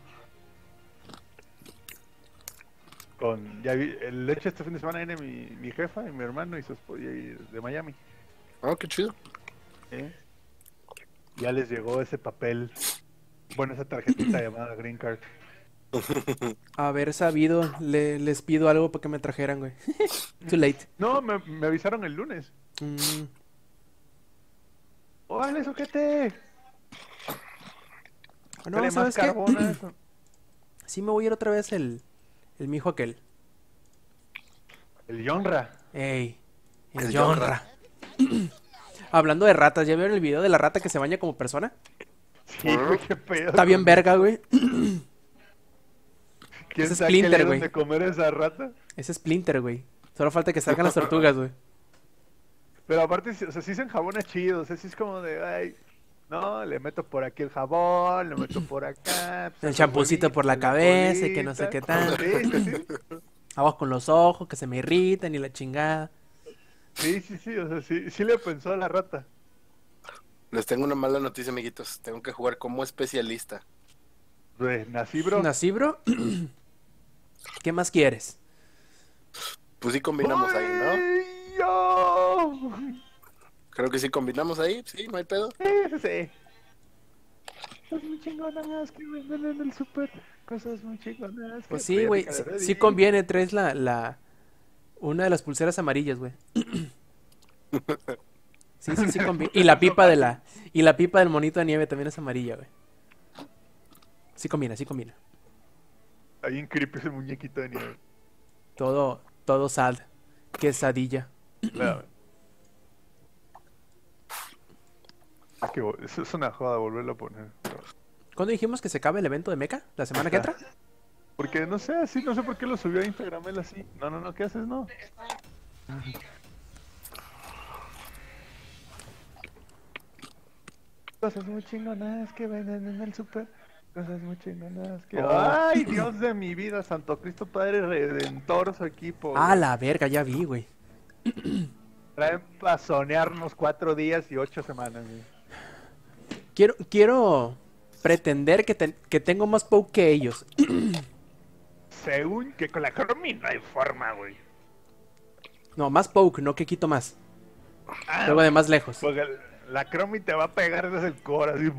Con, ya vi, el de hecho este fin de semana viene mi, mi jefa y mi hermano y su esposa y- de Miami. Ah, qué chido. ¿Eh? Ya les llegó ese papel, bueno, esa tarjetita llamada Green Card. Haber sabido, le- les pido algo para que me trajeran, güey. Too late. No, me, me avisaron el lunes. Mm, ¡Órale, sujete! Bueno, Dale ¿sabes más qué? carbón a eso. Sí me voy a ir otra vez el, el mijo aquel. El Yonra. Ey, el, El Yonra. Hablando de ratas, ¿ya vieron el video de la rata que se baña como persona? Sí, güey, qué pedo. Está bien verga, güey. ¿Quién ese sabe qué le Splinter, dieron güey. de comer a esa rata? Es Splinter, güey. Solo falta que salgan las tortugas, güey. Pero aparte, sí- o sea, sí se enjabona chido, o sea, sí es como de, ay, no, le meto por aquí el jabón, le meto por acá. pues, El las champucito por la bolitas, las cabeza y que no sé bolitas. qué tanto. Sí, sí, sí. Aguas con los ojos, que se me irritan y la chingada. Sí, sí, sí, o sea, sí, sí le pensó a la rata. Les tengo una mala noticia, amiguitos. Tengo que jugar como especialista. Pues, nací, bro. ¿Nací, bro? ¿Qué más quieres? Pues sí combinamos ahí, ¿no? ¡Ay, yo! Creo que sí combinamos ahí, sí, no hay pedo. Sí, sí, sí. Cosas muy chingonas que venden en el super. Cosas muy chingonas. Pues que sí, voy a güey. picar Sí, de Reddit. sí conviene. Traes la, la... Una de las pulseras amarillas, güey. Sí, sí, sí conviene. Y la pipa de la... Y la pipa del monito de nieve también es amarilla, güey. Sí combina, sí combina. Está bien creepy ese muñequito de nieve. Todo, todo sad. Quesadilla. Espérame. Es que vo- eso es una joda volverlo a poner. ¿Cuándo dijimos que se acaba el evento de Mecha? ¿La semana que entra? Porque no sé, así, no sé por qué lo subió a Instagram él así. No, no, no, ¿qué haces? No. Cosas muy chingonas que venden en el super. Cosas muy chingonas que... ¡Ay, Dios de mi vida! Santo Cristo Padre Redentor, su equipo. Ah, güey. la verga, ya vi, güey. Traen para sonearnos cuatro días y ocho semanas, güey. Quiero, quiero pretender que, te- que tengo más poke que ellos. Según que con la Chromie no hay forma, güey. No, más poke, no que quito más. Ah, Luego de más lejos. porque el- la Chromie te va a pegar desde el core, así.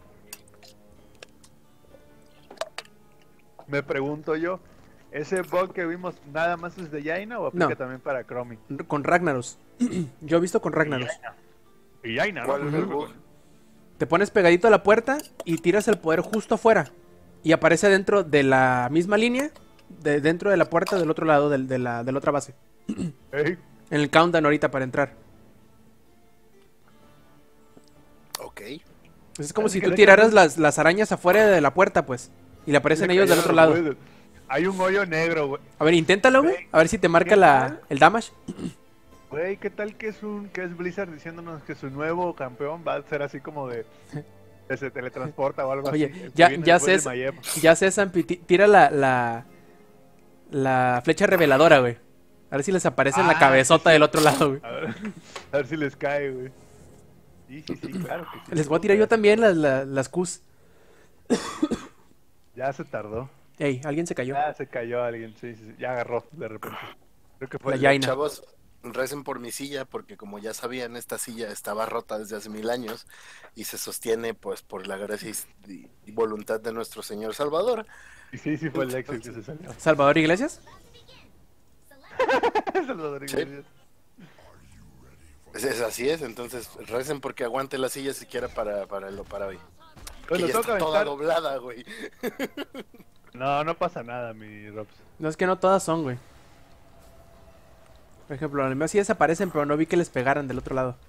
Me pregunto yo, ¿ese bug que vimos nada más es de Jaina o aplica No. también para Chromie? Con Ragnaros. Yo he visto con Ragnaros. Y Jaina, ¿no? ¿Cuál es el bug? Te pones pegadito a la puerta y tiras el poder justo afuera. Y aparece dentro de la misma línea, de, dentro de la puerta del otro lado del- de, la, de la otra base. Ey, En el countdown ahorita para entrar. Ok. Pues es como Así si que tú le tiraras echas- las, las arañas afuera de la puerta, pues. Y le aparecen le ellos del cayeron otro los lado. güeyes. Hay un hoyo negro, güey. A ver, inténtalo, güey. A ver si te marca ¿Qué la, tal? el damage. Güey, ¿qué tal que es un que es Blizzard diciéndonos que su nuevo campeón va a ser así como de que se teletransporta o algo Oye, así? el que ya, viene ya después sé, de Mayhem. ya sé, Zampi, ti- tira la, la, la flecha reveladora, güey. A ver si les aparece en la Ah, cabezota sí, sí. del otro lado, güey. A ver, a ver si les cae, güey. Sí, sí, sí, claro que sí. Les voy a tirar yo también las, las, las Qs. Ya se tardó. Ey, alguien se cayó. Ya se cayó alguien, sí, sí, sí. Ya agarró de repente. Creo que fue La el- Jaina. Chavos, recen por mi silla porque como ya sabían, esta silla estaba rota desde hace mil años y se sostiene pues por la gracia y, y voluntad de nuestro Señor Salvador. Y sí, sí fue el Lexus que se salió. Salvador Iglesias. Salvador Sí. Iglesias. Es, es- así es, entonces recen porque aguante la silla siquiera para, para, lo, para hoy. Que Bueno, ya tengo que está toda aventar. doblada, güey. No, no pasa nada, mi Robs. No, es que no todas son, güey. Por ejemplo, a mí sí desaparecen, pero no vi que les pegaran del otro lado.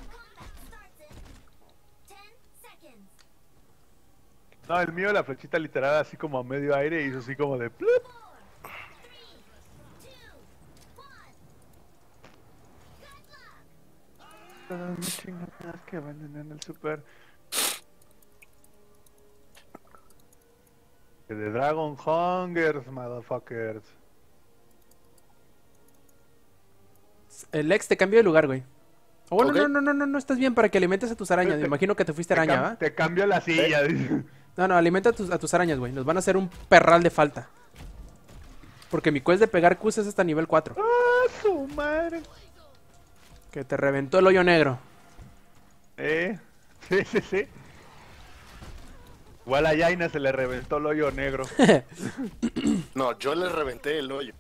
No, el mío, la flechita literal, así como a medio aire, hizo así como de plup. Todas mis chingaderas que venden en el super. Que de Dragon Hungers, motherfuckers. El ex te cambió de lugar, güey. O bueno, Ok. no, no, no, no, no estás bien para que alimentes a tus arañas. Me Te- imagino que te fuiste Te, araña, cam- ¿va? te cambio la silla, dice. No, no, alimenta a tus, a tus arañas, güey. Nos van a hacer un perral de falta. Porque mi quest de pegar Qs es hasta nivel cuatro. ¡Ah, su madre! Que te reventó el hoyo negro. Eh, sí, sí, sí. Igual a Yaina se le reventó el hoyo negro. No, yo le reventé el hoyo.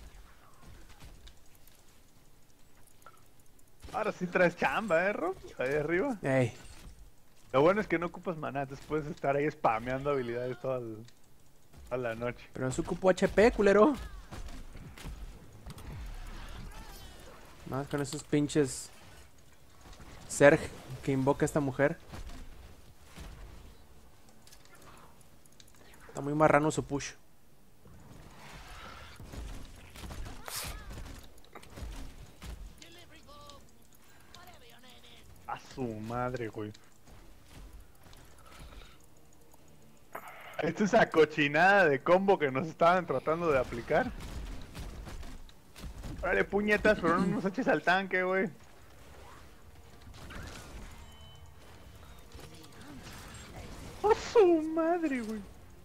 Ahora sí traes chamba, ¿eh, Rob? Ahí arriba. Ey. Lo bueno es que no ocupas maná, después de estar ahí spameando habilidades toda, el- toda la noche. Pero es su cupo H P, culero. Más con esos pinches Zerg que invoca esta mujer. Está muy marrano su push. A su madre, güey. Esta es esa cochinada de combo que nos estaban tratando de aplicar. Dale puñetas, pero no nos eches al tanque, güey. A su madre, güey.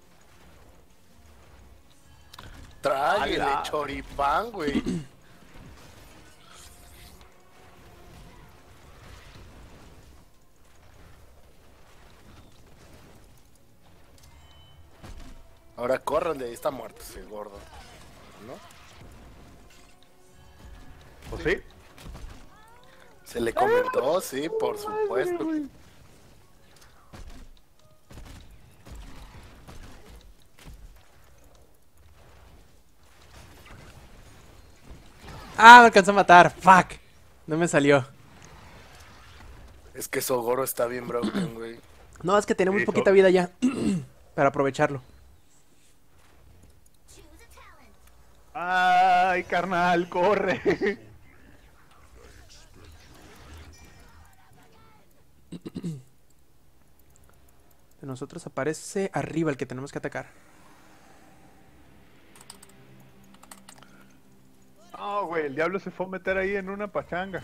Tráguele, ¡Hala! choripán, güey. Ahora corran de ahí, está muerto ese gordo. ¿No? ¿O sí? Se le comentó, sí, por Madre, supuesto. güey. Ah, me alcanzó a matar. Fuck. No me salió. Es que Sogoro está bien broken, güey. No, es que tenía muy Sí, poquita so- vida ya. Para aprovecharlo. Ay, carnal, corre. De nosotros aparece arriba el que tenemos que atacar. No, güey, el diablo se fue a meter ahí en una pachanga.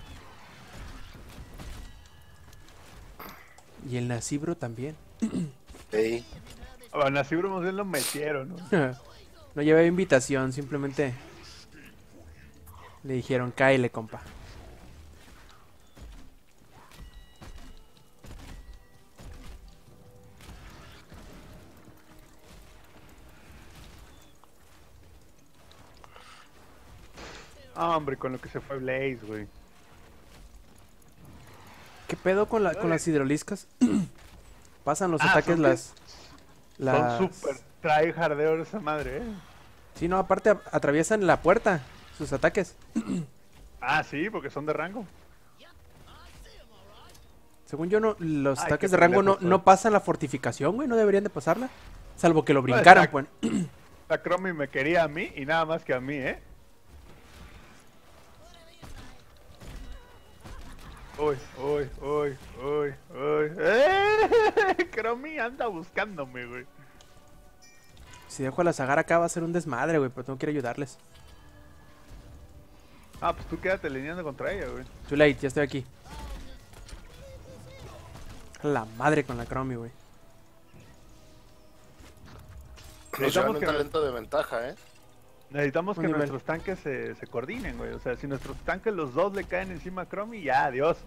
Y el Nacibro también. Sí. A Nasibro más bien lo metieron, ¿no? No llevé invitación, simplemente le dijeron, cáele, compa. Ah, hombre, con lo que se fue Blaze, güey. ¿Qué pedo con, la, con las hidroliscas? Pasan los Ah, ataques son las... las... Son super tryhardeo esa madre, ¿eh? Sí, no, aparte a- atraviesan la puerta, sus ataques. Ah, sí, porque son de rango. Según yo, no, los Ay, ataques qué de rango no, pendejo soy. no pasan la fortificación, güey, no deberían de pasarla. Salvo que lo brincaran, está- pues. La Chromie me quería a mí y nada más que a mí, ¿eh? Uy, uy, uy, uy, uy. ¡Eh! Chromie anda buscándome, güey. Si dejo a la Zagara acá va a ser un desmadre, güey, pero tengo que ir a ayudarles. Ah, pues tú quédate lineando contra ella, güey. Too late, ya estoy aquí. La madre con la Chromie, güey. Nos Necesitamos llevan un que- talento de ventaja, ¿eh? Necesitamos Un que nivel. nuestros tanques se, se coordinen, güey. O sea, si nuestros tanques los dos le caen encima a Chromie, ya, adiós.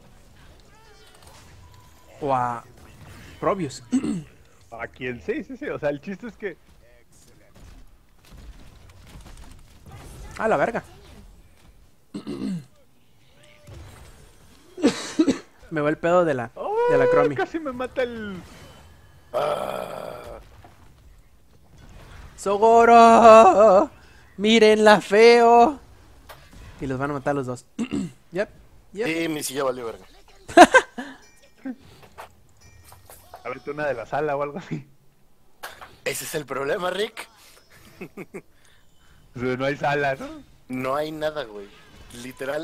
O a Probius. A quien sí, sí, sí. O sea, el chiste es que... A la verga. Me va el pedo de la, de la ¡Oh! Chromie. Casi me mata el... Ah, ¡Sogoro! ¡Mírenla feo! Y los van a matar los dos. Yep, yep. sí, mi silla valió verga. A ver, una de la sala o algo así. Ese es el problema, Rick. O sea, no hay sala, ¿no? No hay nada, güey. Literal.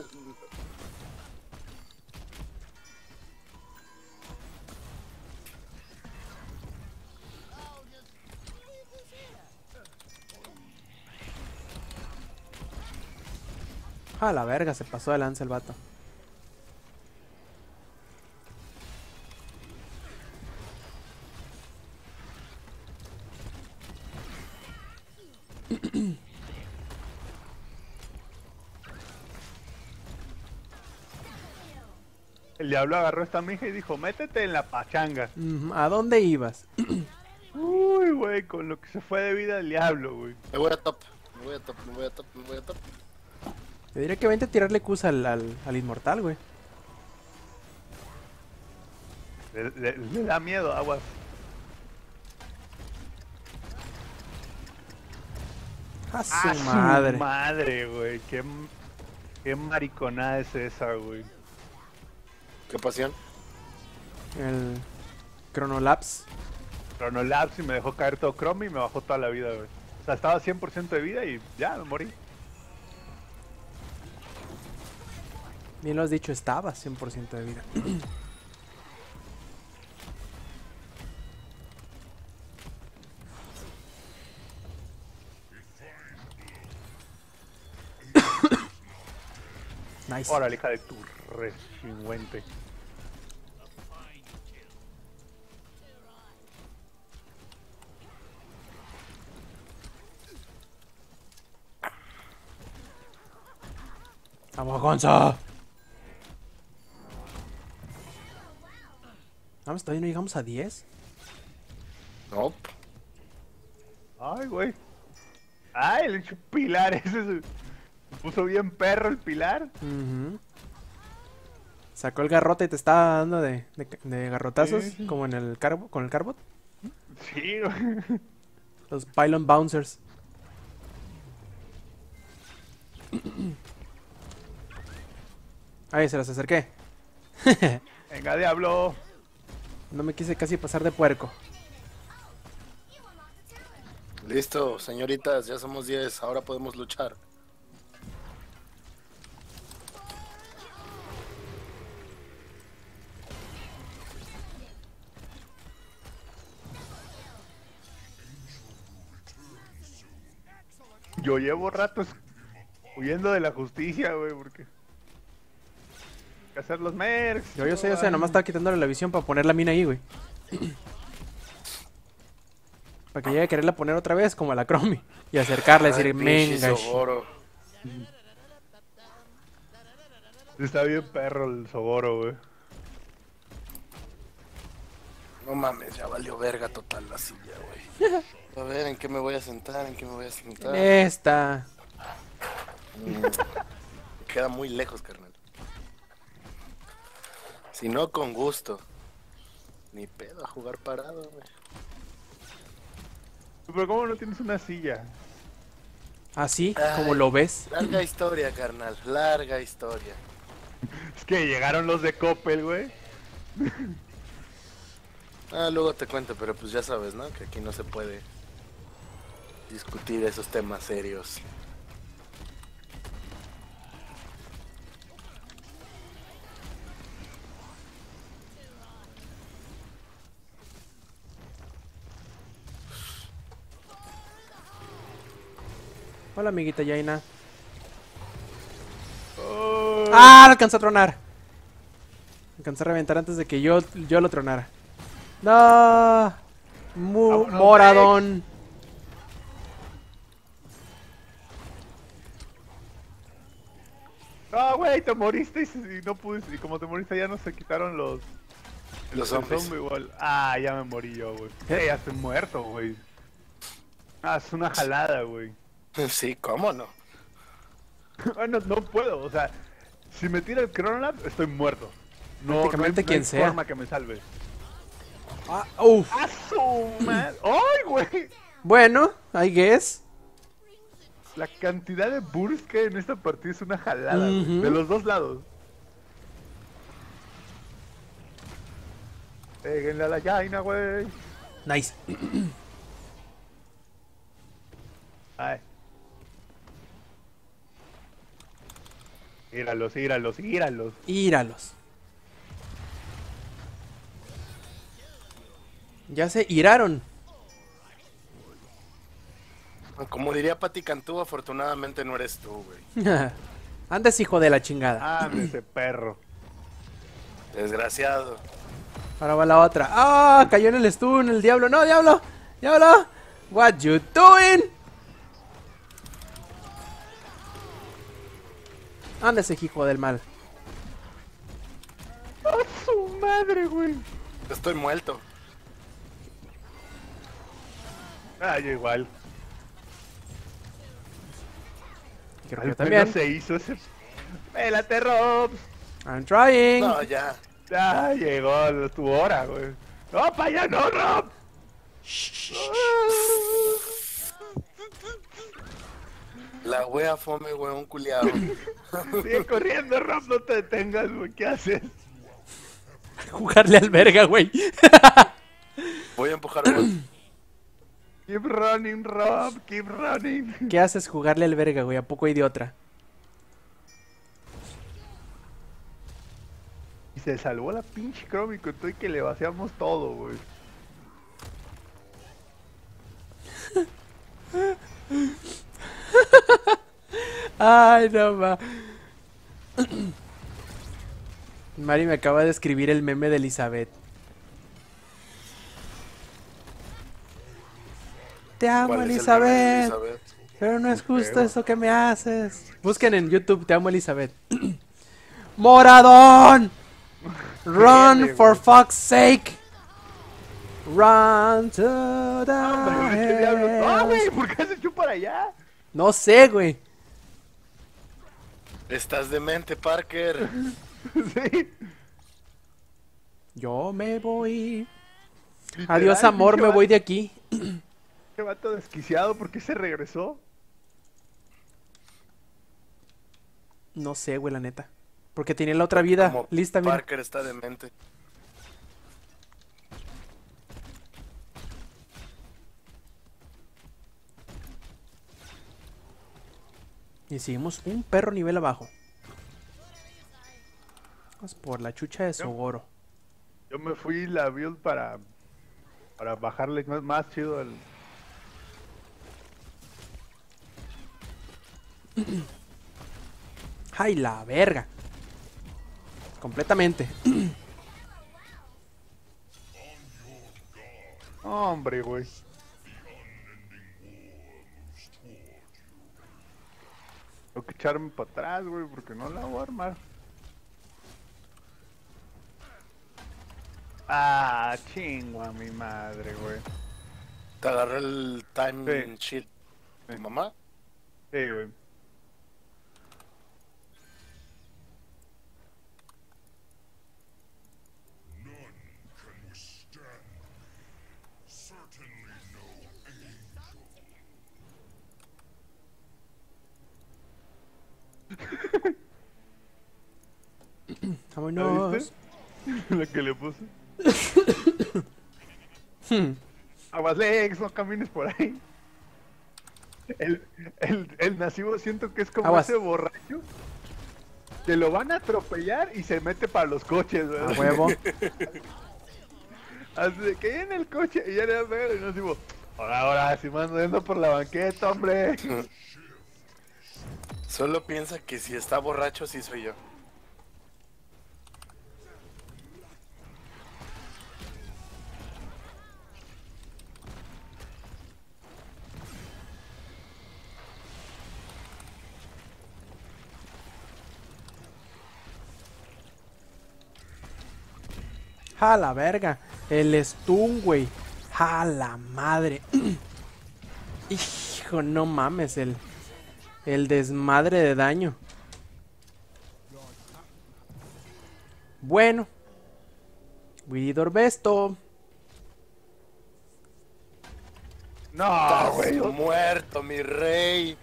A la verga, se pasó de lanza el vato. El diablo agarró esta mija y dijo, métete en la pachanga. Mm, ¿A dónde ibas? Uy, güey, con lo que se fue de vida el diablo, güey. Me voy a top. Me voy a top, me voy a top, me voy a top. Te diría que vente a tirarle Qs al, al, al inmortal, güey. Le, le- le da miedo, aguas. A su ¡Ah, madre. madre, güey! Qué, m- qué mariconada es esa, güey. Qué pasión. El Chronolapse. Chronolapse y me dejó caer todo Chrome y me bajó toda la vida, güey. O sea, estaba cien por ciento de vida y ya, me morí. Bien lo has dicho, estaba cien por ciento de vida. Nice. Órale, hija de tu rechingüente. ¡Vamos, Gonzo! Vamos, todavía no llegamos a diez. No. Ay, güey. Ay, el hecho pilar ese se se puso bien perro el pilar. Ujú. Sacó el garrote y te estaba dando de, de, de garrotazos, Sí. como en el carbo, con el carbot. Sí, güey. Los pylon bouncers. Ahí se los acerqué. Venga, diablo. No me quise casi pasar de puerco. Listo, señoritas, ya somos diez, ahora podemos luchar. Yo llevo ratos huyendo de la justicia, güey, porque... Hay que hacer los mercs. Yo, yo sé, yo sé, nomás estaba quitándole la visión para poner la mina ahí, güey. Para que llegue a quererla poner otra vez como a la Chromie. Y acercarla y Ay, decir, pinche menga. Sogoro. Está bien perro el Sogoro, güey. No mames, ya valió verga total la silla, güey. A ver, ¿en qué me voy a sentar? ¿En qué me voy a sentar? Esta. Mm, me queda muy lejos, carnal. Si no, con gusto. Ni pedo a jugar parado, güey. Pero ¿cómo no tienes una silla? Así, Ay. como lo ves. Larga historia, carnal. Larga historia. Es que llegaron los de Coppel, güey. Ah, luego te cuento, pero pues ya sabes, ¿no? Que aquí no se puede discutir esos temas serios. Hola, amiguita Jaina. Oh, ¡Ah! Lo alcanzó a tronar. Alcanzó a reventar antes de que yo, yo lo tronara. ¡No! Mu- Vámonos, Moradón. No, güey, te moriste y, se- y no pudiste. Y como te moriste ya no se quitaron los... Los el zombies. zombie igual. Ah, ya me morí yo, güey. Eh, ya estoy muerto, güey. Ah, es una jalada, güey. Sí, ¿cómo no? Bueno, no puedo, o sea, si me tira el Chronolab, estoy muerto. No, Prácticamente no hay, quien no hay sea. forma que me salve. Ah, uf. ¡A su madre! ¡Ay, güey! Bueno, I guess. La cantidad de burst que hay en esta partida es una jalada, güey. Ujú. De los dos lados. Péguenle a la Jaina, güey. Nice. Ay. Íralos, íralos, íralos. Íralos. Ya se iraron. Como diría Pati Cantú, afortunadamente no eres tú, güey. Andes, hijo de la chingada. Ah, ese perro. Desgraciado. Ahora va la otra. ¡Ah! Cayó en el stun el diablo. ¡No, diablo! ¡Diablo! What you doing? Ándese, hijo del mal. ¡A su madre, güey! Estoy muerto. Ah, yo igual. Creo que Al yo también. menos se hizo ese... ¡Pélate, Rob! I'm trying. No, ya. Ya llegó tu hora, güey. ¡No, para allá no, Rob! La wea fome, weón, culiado. Sigue corriendo, Rob, no te detengas, güey. ¿Qué haces? Jugarle al verga, güey. Voy a empujar, weón. Keep running, Rob, keep running. ¿Qué haces jugarle al verga, güey? ¿A poco hay de otra? Y se salvó la pinche Chromie con todo y que le vaciamos todo, güey. Ay, no ma. Mari me acaba de escribir el meme de Elizabeth. Te amo, ¿Cuál es el meme de Elizabeth. Elizabeth? Pero no es justo Feo. eso que me haces. Busquen en YouTube, te amo, Elizabeth. ¡Moradón! Run Dele, for güey. fuck's sake. Run to the Hombre, güey, ¿qué diablos? ¡Ah, hills. güey! ¿Por qué se echó para allá? No sé, güey. Estás demente, Parker. Sí. Yo me voy. Literal, Adiós, amor, pinche me voy de aquí. Qué vato desquiciado, ¿por qué se regresó? No sé, güey, la neta. Porque tenía la otra vida Como lista, mira. Parker está demente. Y seguimos un perro nivel abajo. Vamos por la chucha de Sogoro. Yo me fui la build para... Para bajarle más, más chido al... ¡Ay, la verga! Completamente. Hombre, güey. Tengo que echarme para atrás, güey, porque no la voy a armar. Ah, chingo a mi madre, güey. Te agarró el time Sí. shield. ¿Tu mamá? Sí, güey. ¿La Vámonos. viste? Lo que le puse. Aguas legs, no camines por ahí. El, el, el nasivo siento que es como Aguas. ese borracho que lo van a atropellar y se mete para los coches, A ¿verdad? huevo. Así de que en el coche y ya le pega el nasivo. Ahora, ahora, si me ando yendo por la banqueta, hombre. Solo piensa que si está borracho, sí soy yo. ¡Ja la verga! El stun, güey. ¡Ja la madre! Hijo, no mames, el... El desmadre de daño. Bueno. We did our besto. No, Estás güey. muerto, mi rey.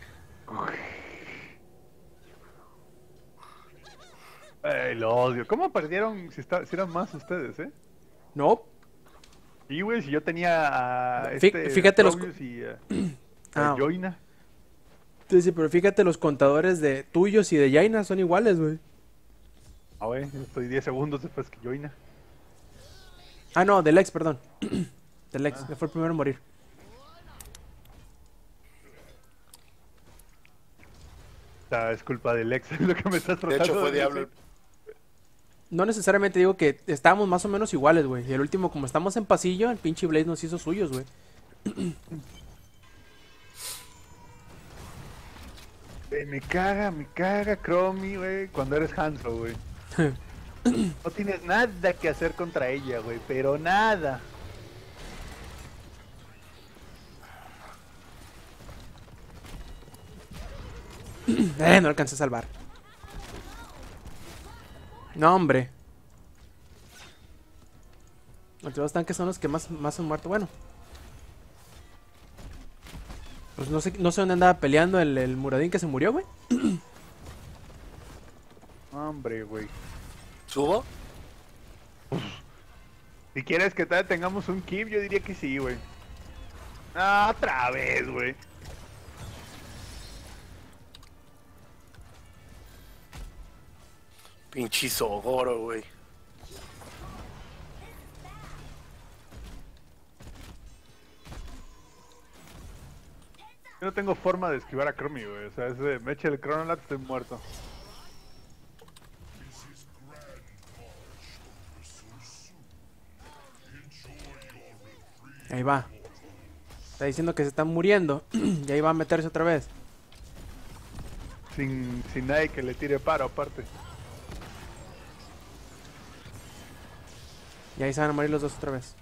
Ay, lo odio. ¿Cómo perdieron si, está, si eran más ustedes, eh? No. Y güey, si yo tenía a Fí- este fíjate los Probius y a, Ah, a Joina. sí, sí, pero fíjate, los contadores de tuyos y de Jaina son iguales, güey. Ah, güey, estoy diez segundos después que Joina. Ah, no, del ex, perdón. Del ex, que fue el primero en morir. O sea, es culpa del ex, lo que me estás De tratando hecho, fue de Diablo. decir. No necesariamente digo que estábamos más o menos iguales, güey. Y el último, como estamos en pasillo, el pinche Blaze nos hizo suyos, güey. Eh, me caga, me caga Chromie, güey, cuando eres Hanzo, güey. No tienes nada que hacer contra ella, güey, pero nada. Eh, no alcancé a salvar. No, hombre. Los dos tanques son los que más, más han muerto. Bueno. Pues no sé, no sé dónde andaba peleando el, el Muradín que se murió, güey. Hombre, güey. ¿Subo? Si quieres que todavía tengamos un keep, yo diría que sí, güey. Ah, otra vez, güey. Pinche Sogoro, güey. Yo no tengo forma de esquivar a Chromie, güey. O sea, es de, me echa el Chronolat, estoy muerto. Ahí va. Está diciendo que se están muriendo. Y ahí va a meterse otra vez. Sin, sin nadie que le tire paro, aparte. Y ahí se van a morir los dos otra vez.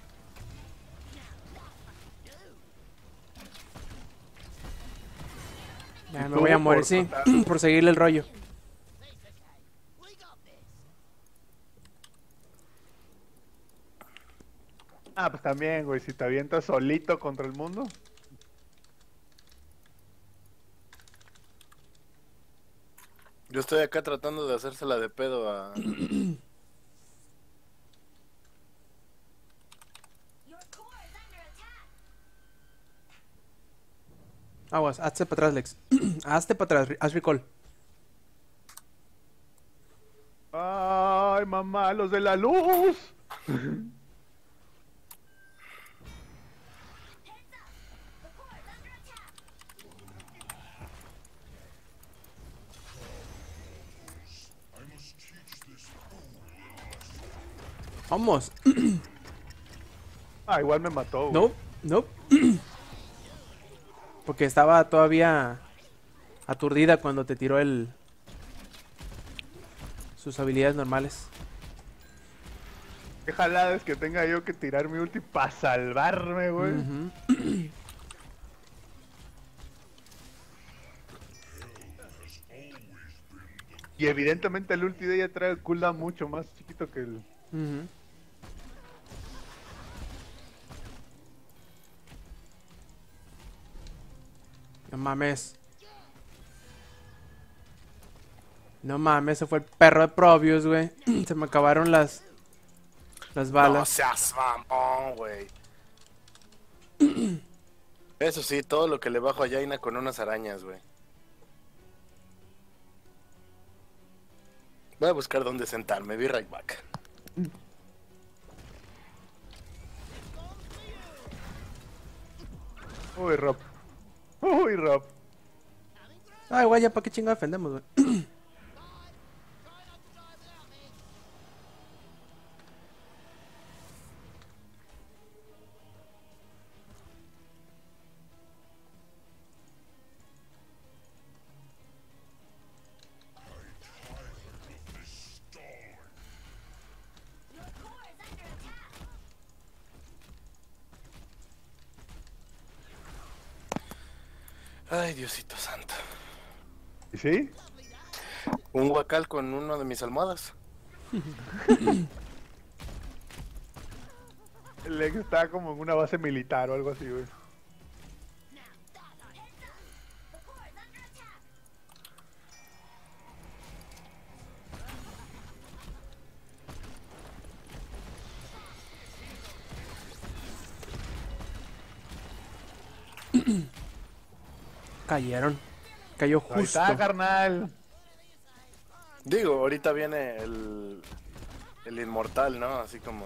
Ya me tú voy a morir, por sí. contar- Por seguirle el rollo. Ah, pues también, güey, si te avientas solito contra el mundo. Yo estoy acá tratando de hacérsela de pedo a... Your core is under attack. Aguas, hazte para atrás, Lex. Hazte para atrás, haz recall. Ay, mamá, los de la luz. Vamos. Ah, igual me mató, güey. No, no. Porque estaba todavía aturdida cuando te tiró el... sus habilidades normales. Qué jalada es que tenga yo que tirar mi ulti para salvarme, güey. Ujú. Y evidentemente el ulti de ella trae el cooldown mucho más chiquito que el... Ujú. No mames. No mames, ese fue el perro de Probius, güey. Se me acabaron las... las No balas. seas mamón, güey. Eso sí, todo lo que le bajo a Jaina con unas arañas, güey. Voy a buscar dónde sentarme, be right back. Uy, Rob. Uy, Rob. Ay, güey, ya para qué chingo defendemos, güey. Your core is under attack. Ay, Diosito santo. ¿Y sí? Un guacal con uno de mis almohadas. El ex estaba como en una base militar o algo así, güey. Cayeron. Cayó Ahí justo. está, carnal. Digo, ahorita viene el, el inmortal, ¿no? Así como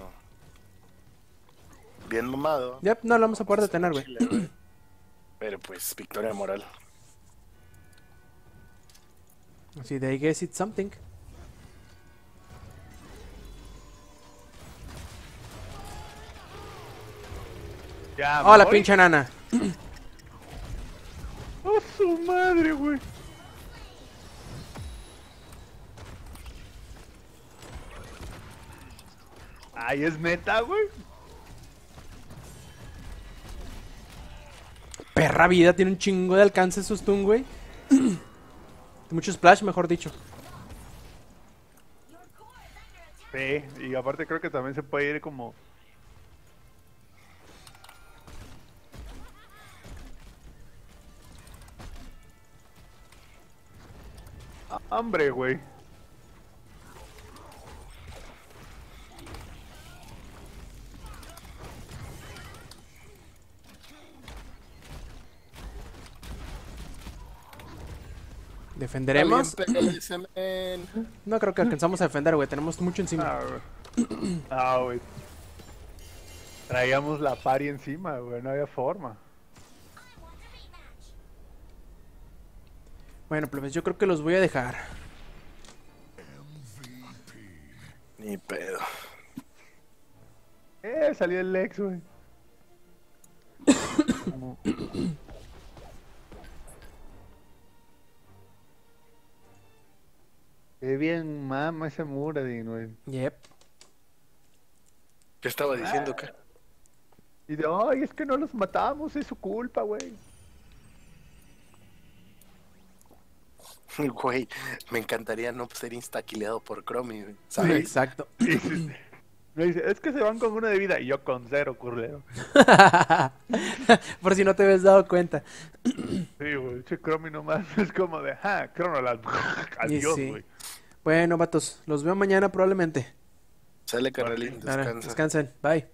bien mamado. Yep, no lo vamos a poder detener, güey. Chile, güey. Pero pues, victoria moral. Así de I guess it's something. Ya, me Hola, voy. pinche nana. ¡Oh, su madre, güey! Ay, es neta, güey. Perra vida, tiene un chingo de alcance su stun, güey. Mucho splash, mejor dicho. Sí, y aparte creo que también se puede ir como... Ah, hombre, güey. ¿Defenderemos? Alguien pégale ese men. No creo que alcanzamos a defender, güey. Tenemos mucho encima. Ah, güey. Ah, güey. Traíamos la pari encima, güey. No había forma. Bueno, pues yo creo que los voy a dejar. Ni pedo. Eh, salió el Lex, güey. Como- Qué bien mama ese Muradin, güey. Yep. ¿Qué estaba diciendo, qué? Y de, ay, es que no los matamos, es su culpa, güey. Güey, me encantaría no ser instaquileado por Chromie, güey, ¿sabes? Exacto. Y dice- me dice, es que se van con uno de vida y yo con cero, curlero. Por si no te habías dado cuenta. Sí, güey, che Chromie nomás es como de, ah, Chronoland. Adiós, sí. güey. Bueno, vatos, los veo mañana probablemente. Sale, carnalín, Ahora, descansa. descansen. Bye.